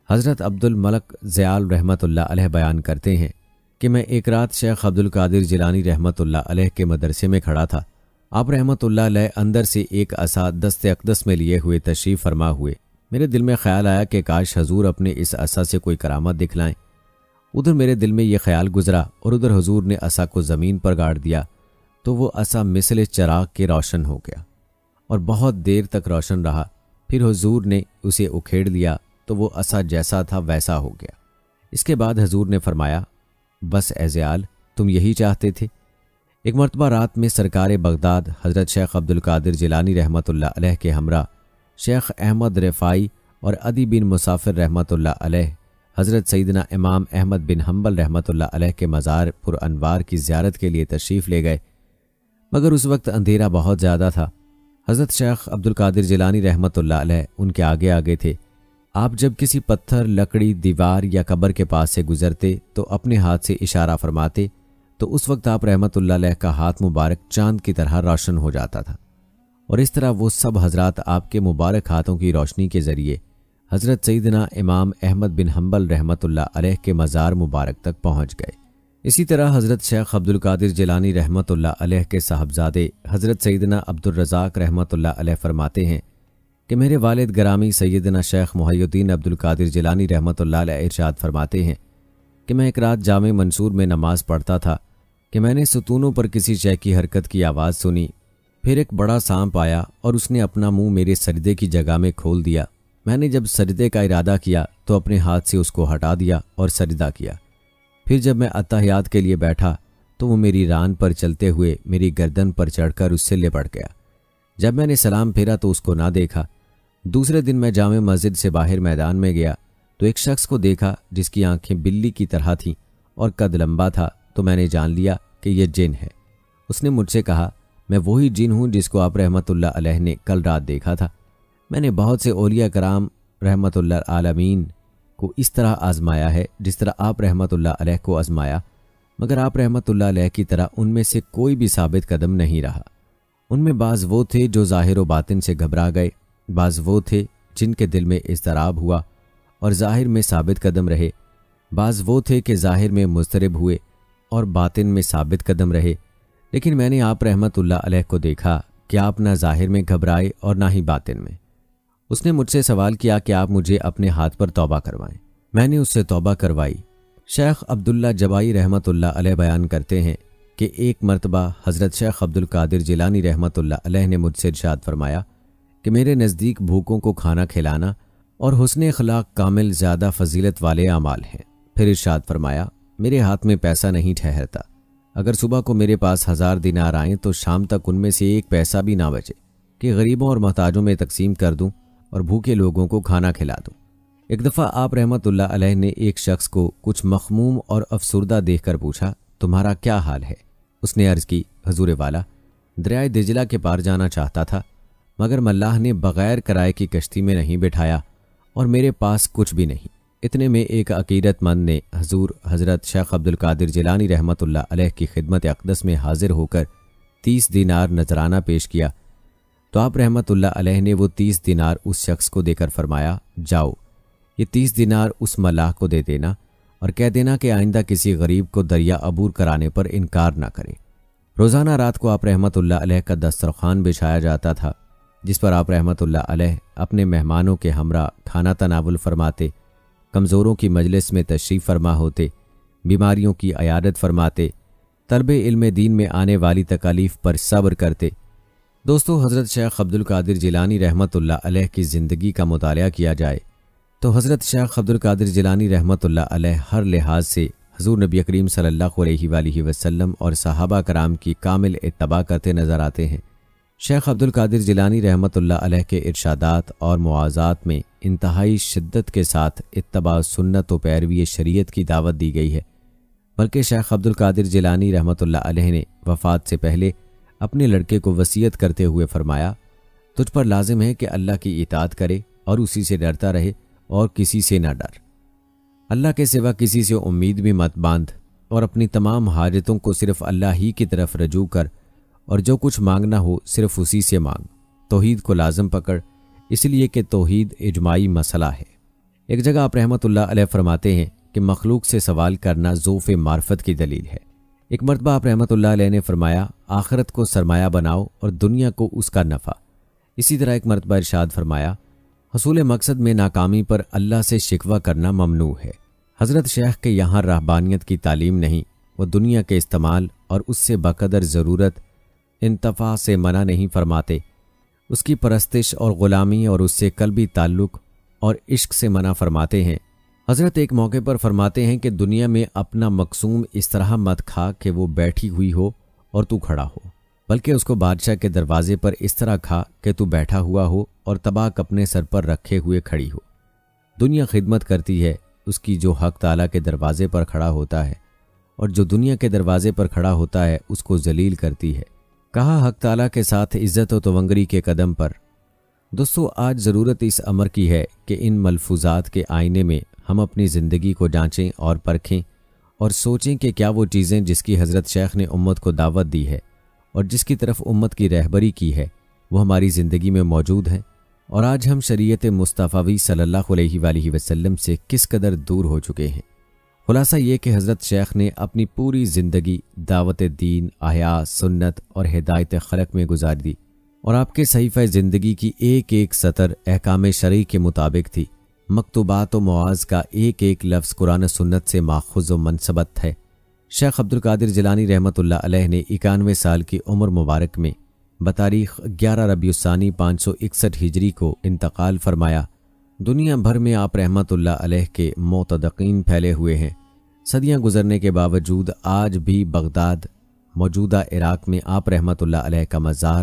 حضرت عبد الملک زیال رحمۃ اللہ علیہ بیان کرتے ہیں کہ میں ایک رات شیخ عبد القادر جیلانی رحمۃ اللہ علیہ کے مدرسے میں کھڑا تھا۔ آپ رحمۃ اللہ علیہ اندر سے ایک عصا دست اقدس میں لیے ہوئے تشریف فرما ہوئے۔ میرے دل میں خیال آیا کہ کاش حضور اپنے اس عصا سے کوئی کرامت دکھلائیں۔ ادھر میرے دل میں یہ خیال گزرا اور ادھر حضور نے عصا کو زمین پر گاڑ دیا تو وہ عصا مثل چراغ کے روشن ہو گیا اور بہت دیر تک روشن رہا۔ پھر حضور نے اسے اکھیڑ لیا تو وہ عصا جیسا تھا ویسا ہو گیا۔ اس کے بعد حضور نے فرمایا، بس اے زیال، تم یہی چاہتے تھے؟ ایک مرتبہ رات میں سرکار بغداد حضرت شیخ عبد القادر جیلانی رحمۃ اللہ علیہ کے ہمراہ شیخ احمد رفاعی اور عدی بن مسافر رحمۃ اللہ علیہ حضرت سیدنا امام احمد بن حنبل رحمۃ اللہ علیہ کے مزار پر انوار کی زیارت کے لیے تشریف لے گئے، مگر اس وقت اندھیرا بہت زیادہ تھا۔ حضرت شیخ عبد القادر جیلانی رحمۃ اللہ علیہ ان کے آگے آگے تھے۔ آپ جب کسی پتھر، لکڑی، دیوار یا قبر کے پاس سے گزرتے تو اپنے ہاتھ سے اشارہ فرماتے تو اس وقت آپ رحمۃ اللہ علیہ کا ہاتھ مبارک چاند کی طرح روشن ہو جاتا تھا، اور اس طرح وہ سب حضرات آپ کے مبارک ہاتھوں کی روشنی کے ذریعے حضرت سیدنا امام احمد بن حنبل رحمۃ اللہ علیہ کے مزار مبارک تک پہنچ گئے۔ اسی طرح حضرت شیخ عبد القادر جیلانی رحمۃ اللہ علیہ کے صاحبزادے حضرت سیدنا عبد الرزاق رحمۃ اللہ علیہ فرماتے ہیں کہ میرے والد گرامی سیدنا شیخ محی الدین عبد القادر جیلانی رحمۃ اللہ علیہ ارشاد فرماتے ہیں کہ میں ایک رات جامع منصور میں نماز پڑھتا تھا کہ میں نے ستونوں پر کسی شے کی حرکت کی آواز سنی۔ پھر ایک بڑا سانپ آیا اور اس نے اپنا منہ میرے سجدے کی جگہ میں کھول دیا۔ میں نے جب سجدے کا ارادہ کیا تو اپنے ہاتھ سے اس کو ہٹا دیا اور سجدہ کیا۔ پھر جب میں اتحیات کے لیے بیٹھا تو وہ میری ران پر چلتے ہوئے میری گردن پر چڑھ کر اس سے لپٹ گیا۔ جب میں نے سلام پھیرا تو اس کو نہ دیکھا۔ دوسرے دن میں جامع مسجد سے باہر میدان میں گیا تو ایک شخص کو دیکھا جس کی آنکھیں بلی کی طرح تھیں اور قد لمبا تھا، تو میں نے جان لیا کہ یہ جن ہے۔ اس نے مجھ سے کہا، میں وہی جن ہوں جس کو آپ رحمۃ اللہ علیہ نے کل رات دیکھا تھا۔ میں نے بہت سے اولیاء کرام رحمۃ اللہ عالمین کو اس طرح آزمایا ہے جس طرح آپ رحمۃ اللہ علیہ کو آزمایا، مگر آپ رحمۃ اللہ علیہ کی طرح ان میں سے کوئی بھی ثابت قدم نہیں رہا۔ ان میں بعض وہ تھے جو ظاہر و باطن سے گھبرا گئے، بعض وہ تھے جن کے دل میں اضطراب ہوا اور ظاہر میں ثابت قدم رہے، بعض وہ تھے کہ ظاہر میں مضطرب ہوئے اور باطن میں ثابت قدم رہے۔ لیکن میں نے آپ رحمۃ اللہ علیہ کو دیکھا کہ آپ نہ ظاہر میں گھبرائے اور نہ ہی باطن میں۔ اس نے مجھ سے سوال کیا کہ آپ مجھے اپنے ہاتھ پر توبہ کروائیں۔ میں نے اس سے توبہ کروائی۔ شیخ عبداللہ جبائی رحمۃ اللہ علیہ بیان کرتے ہیں کہ ایک مرتبہ حضرت شیخ عبد القادر جیلانی رحمۃ اللہ علیہ نے مجھ سے ارشاد فرمایا کہ میرے نزدیک بھوکوں کو کھانا کھلانا اور حسن اخلاق کامل زیادہ فضیلت والے اعمال ہیں۔ پھر ارشاد فرمایا، میرے ہاتھ میں پیسہ نہیں ٹھہرتا، اگر صبح کو میرے پاس ہزار دینار آئیں تو شام تک ان میں سے ایک پیسہ بھی نہ بچے کہ غریبوں اور محتاجوں میں تقسیم کر دوں اور بھوکے لوگوں کو کھانا کھلا دوں۔ ایک دفعہ آپ رحمۃ اللہ علیہ نے ایک شخص کو کچھ مخموم اور افسردہ دیکھ کر پوچھا، تمہارا کیا حال ہے؟ اس نے عرض کی، حضور والا، دریائے دجلہ کے پار جانا چاہتا تھا، مگر ملاح نے بغیر کرائے کی کشتی میں نہیں بٹھایا اور میرے پاس کچھ بھی نہیں۔ اتنے میں ایک عقیدت مند نے حضور حضرت شیخ عبد القادر جیلانی رحمۃ اللہ علیہ کی خدمت اقدس میں حاضر ہو کر تیس دینار نذرانہ پیش کیا تو آپ رحمۃ اللہ علیہ نے وہ تیس دینار اس شخص کو دے کر فرمایا، جاؤ یہ تیس دینار اس ملاح کو دے دینا اور کہہ دینا کہ آئندہ کسی غریب کو دریا عبور کرانے پر انکار نہ کرے۔ روزانہ رات کو آپ رحمۃ اللہ علیہ کا دسترخوان بچھایا جاتا تھا جس پر آپ رحمۃ اللہ علیہ اپنے مہمانوں کے ہمراہ کھانا تناول فرماتے، کمزوروں کی مجلس میں تشریف فرما ہوتے، بیماریوں کی عیادت فرماتے، طلب علم دین میں آنے والی تکالیف پر صبر کرتے۔ دوستو، حضرت شیخ عبد القادر جیلانی رحمۃ اللہ علیہ کی زندگی کا مطالعہ کیا جائے تو حضرت شیخ عبد القادر جیلانی رحمۃ اللہ علیہ ہر لحاظ سے حضور نبی کریم صلی اللہ علیہ وآلہ وسلم اور صحابہ کرام کی کامل اتباع کرتے نظر آتے ہیں۔ شیخ عبد القادر جیلانی رحمۃ اللہ علیہ کے ارشادات اور مواعظات میں انتہائی شدت کے ساتھ اتباع سنت و پیروی شریعت کی دعوت دی گئی ہے، بلکہ شیخ عبد القادر جیلانی رحمۃ اللہ علیہ نے وفات سے پہلے اپنے لڑکے کو وصیت کرتے ہوئے فرمایا، تجھ پر لازم ہے کہ اللہ کی اطاعت کرے اور اسی سے ڈرتا رہے اور کسی سے نہ ڈر۔ اللہ کے سوا کسی سے امید بھی مت باندھ اور اپنی تمام حاجتوں کو صرف اللہ ہی کی طرف رجوع کر اور جو کچھ مانگنا ہو صرف اسی سے مانگ۔ توحید کو لازم پکڑ، اس لیے کہ توحید اجماعی مسئلہ ہے۔ ایک جگہ آپ رحمۃ اللہ علیہ فرماتے ہیں کہ مخلوق سے سوال کرنا ذوف معرفت کی دلیل ہے۔ ایک مرتبہ آپ رحمۃ اللہ علیہ نے فرمایا آخرت کو سرمایہ بناؤ اور دنیا کو اس کا نفع۔ اسی طرح ایک مرتبہ ارشاد فرمایا حصول مقصد میں ناکامی پر اللہ سے شکوہ کرنا ممنوع ہے۔ حضرت شیخ کے یہاں رہبانیت کی تعلیم نہیں، وہ دنیا کے استعمال اور اس سے بقدر ضرورت انتفاع سے منع نہیں فرماتے، اس کی پرستش اور غلامی اور اس سے قلبی تعلق اور عشق سے منع فرماتے ہیں۔ حضرت ایک موقع پر فرماتے ہیں کہ دنیا میں اپنا مقسوم اس طرح مت کھا کہ وہ بیٹھی ہوئی ہو اور تو کھڑا ہو، بلکہ اس کو بادشاہ کے دروازے پر اس طرح کھا کہ تو بیٹھا ہوا ہو اور طباق اپنے سر پر رکھے ہوئے کھڑی ہو۔ دنیا خدمت کرتی ہے اس کی جو حق تعالیٰ کے دروازے پر کھڑا ہوتا ہے، اور جو دنیا کے دروازے پر کھڑا ہوتا ہے اس کو ذلیل کرتی ہے۔ کہا حق تعالیٰ کے ساتھ عزت و تونگری کے قدم پر۔ دوستو آج ضرورت اس امر کی ہے کہ ان ملفوظات کے آئینے میں ہم اپنی زندگی کو جانچیں اور پرکھیں اور سوچیں کہ کیا وہ چیزیں جس کی حضرت شیخ نے امت کو دعوت دی ہے اور جس کی طرف امت کی رہبری کی ہے وہ ہماری زندگی میں موجود ہیں، اور آج ہم شریعت مصطفی صلی اللہ علیہ وآلہ وسلم سے کس قدر دور ہو چکے ہیں۔ خلاصہ یہ کہ حضرت شیخ نے اپنی پوری زندگی دعوت دین، احیاء سنت اور ہدایت خلق میں گزار دی، اور آپ کے صحیفہ زندگی کی ایک ایک سطر احکام شرعی کے مطابق تھی۔ مکتوبات و مواعظ کا ایک ایک لفظ قرآن سنت سے ماخوذ و منسبت ہے۔ شیخ عبد القادر جیلانی رحمۃ اللہ علیہ نے اکانوے سال کی عمر مبارک میں بتاریخ گیارہ ربیع الثانی پانچ سو اکسٹھ ہجری کو انتقال فرمایا۔ دنیا بھر میں آپ رحمۃ اللہ علیہ کے معتدقین پھیلے ہوئے ہیں۔ صدیاں گزرنے کے باوجود آج بھی بغداد، موجودہ عراق میں آپ رحمۃ اللہ علیہ کا مزار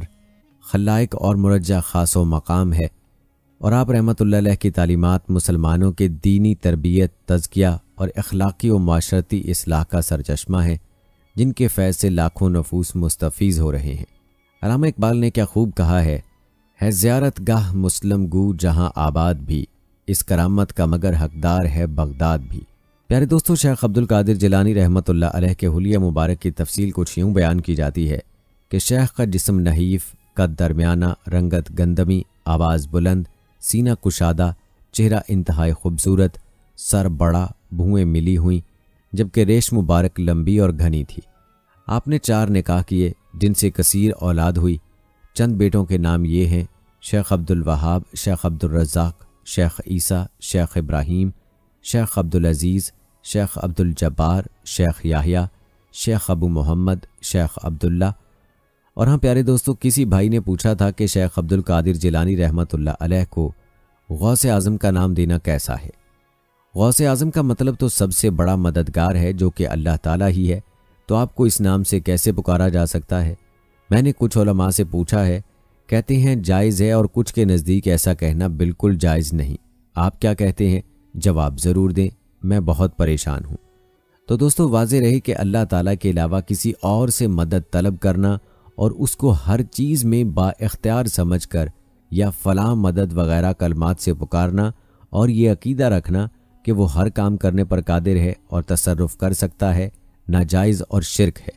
خلائق اور مرجع خاص و مقام ہے، اور آپ رحمۃ اللہ علیہ کی تعلیمات مسلمانوں کے دینی تربیت، تزکیہ اور اخلاقی و معاشرتی اصلاح کا سرچشمہ ہے، جن کے فیض سے لاکھوں نفوس مستفیض ہو رہے ہیں۔ علامہ اقبال نے کیا خوب کہا ہے ہے زیارت گاہ مسلم گو جہاں آباد بھی، اس کرامت کا مگر حقدار ہے بغداد بھی۔ پیارے دوستو، شیخ عبد القادر جیلانی رحمۃ اللہ علیہ کے حلیہ مبارک کی تفصیل کچھ یوں بیان کی جاتی ہے کہ شیخ کا جسم نحیف، قد درمیانہ، رنگت گندمی، آواز بلند، سینہ کشادہ، چہرہ انتہائی خوبصورت، سر بڑا، بھوئیں ملی ہوئیں، جبکہ ریش مبارک لمبی اور گھنی تھی۔ آپ نے چار نکاح کیے جن سے کثیر اولاد ہوئی۔ چند بیٹوں کے نام یہ ہیں: شیخ عبد الوہاب، شیخ عبد الرزاق، شیخ عیسیٰ، شیخ ابراہیم، شیخ عبد العزیز، شیخ عبد الجبار، شیخ یحییٰ، شیخ ابو محمد، شیخ عبداللہ۔ اور ہاں پیارے دوستو، کسی بھائی نے پوچھا تھا کہ شیخ عبد القادر جیلانی رحمۃ اللہ علیہ کو غوث اعظم کا نام دینا کیسا ہے؟ غوث اعظم کا مطلب تو سب سے بڑا مددگار ہے، جو کہ اللہ تعالیٰ ہی ہے، تو آپ کو اس نام سے کیسے پکارا جا سکتا ہے؟ میں نے کچھ علماء سے پوچھا ہے، کہتے ہیں جائز ہے، اور کچھ کے نزدیک ایسا کہنا بالکل جائز نہیں۔ آپ کیا کہتے ہیں؟ جواب ضرور دیں، میں بہت پریشان ہوں۔ تو دوستو واضح رہے کہ اللہ تعالیٰ کے علاوہ کسی اور سے مدد طلب کرنا اور اس کو ہر چیز میں با اختیار سمجھ کر یا فلاں مدد وغیرہ کلمات سے پکارنا اور یہ عقیدہ رکھنا کہ وہ ہر کام کرنے پر قادر ہے اور تصرف کر سکتا ہے، ناجائز اور شرک ہے۔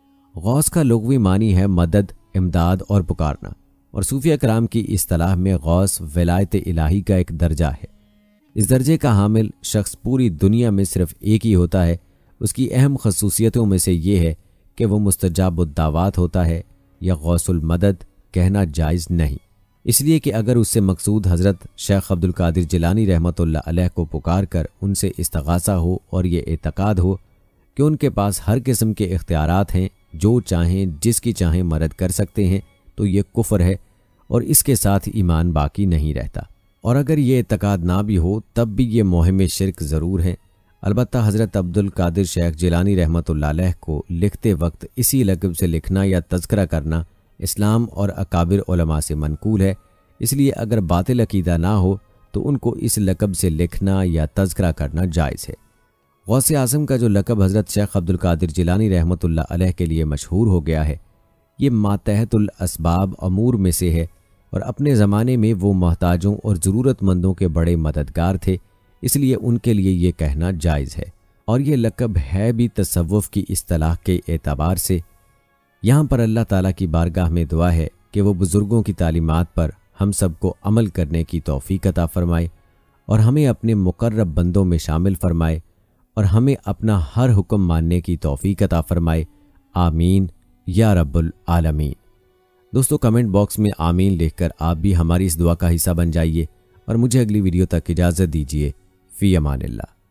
غوث کا لغوی معنی ہے مدد، امداد اور پکارنا، اور صوفیہ کرام کی اصطلاح میں غوث ولایت الہی کا ایک درجہ ہے۔ اس درجے کا حامل شخص پوری دنیا میں صرف ایک ہی ہوتا ہے۔ اس کی اہم خصوصیتوں میں سے یہ ہے کہ وہ مستجاب الدعوات ہوتا ہے، یا غوث المدد کہنا جائز نہیں، اس لیے کہ اگر اس سے مقصود حضرت شیخ عبد القادر جیلانی رحمۃ اللہ علیہ کو پکار کر ان سے استغاثہ ہو اور یہ اعتقاد ہو کہ ان کے پاس ہر قسم کے اختیارات ہیں، جو چاہیں جس کی چاہیں مدد کر سکتے ہیں، تو یہ کفر ہے اور اس کے ساتھ ایمان باقی نہیں رہتا۔ اور اگر یہ اعتقاد نہ بھی ہو تب بھی یہ موہم شرک ضرور ہے۔ البتہ حضرت عبد القادر شیخ جیلانی رحمۃ اللہ علیہ کو لکھتے وقت اسی لقب سے لکھنا یا تذکرہ کرنا اسلام اور اکابر علماء سے منقول ہے، اس لیے اگر باطل عقیدہ نہ ہو تو ان کو اس لقب سے لکھنا یا تذکرہ کرنا جائز ہے۔ غوث اعظم کا جو لقب حضرت شیخ عبد القادر جیلانی رحمۃ اللہ علیہ کے لیے مشہور ہو گیا ہے، یہ ماتحت الاسباب امور میں سے ہے، اور اپنے زمانے میں وہ محتاجوں اور ضرورت مندوں کے بڑے مددگار تھے، اس لیے ان کے لیے یہ کہنا جائز ہے۔ اور یہ لقب ہے بھی تصوف کی اصطلاح کے اعتبار سے۔ یہاں پر اللہ تعالیٰ کی بارگاہ میں دعا ہے کہ وہ بزرگوں کی تعلیمات پر ہم سب کو عمل کرنے کی توفیق عطا فرمائے، اور ہمیں اپنے مقرب بندوں میں شامل فرمائے اور ہمیں اپنا ہر حکم ماننے کی توفیق عطا فرمائے۔ آمین یا رب العالمین۔ دوستو کمنٹ باکس میں آمین لکھ کر آپ بھی ہماری اس دعا کا حصہ بن جائیے اور مجھے اگلی ویڈیو تک اجازت دیجیے۔ فی امان اللہ۔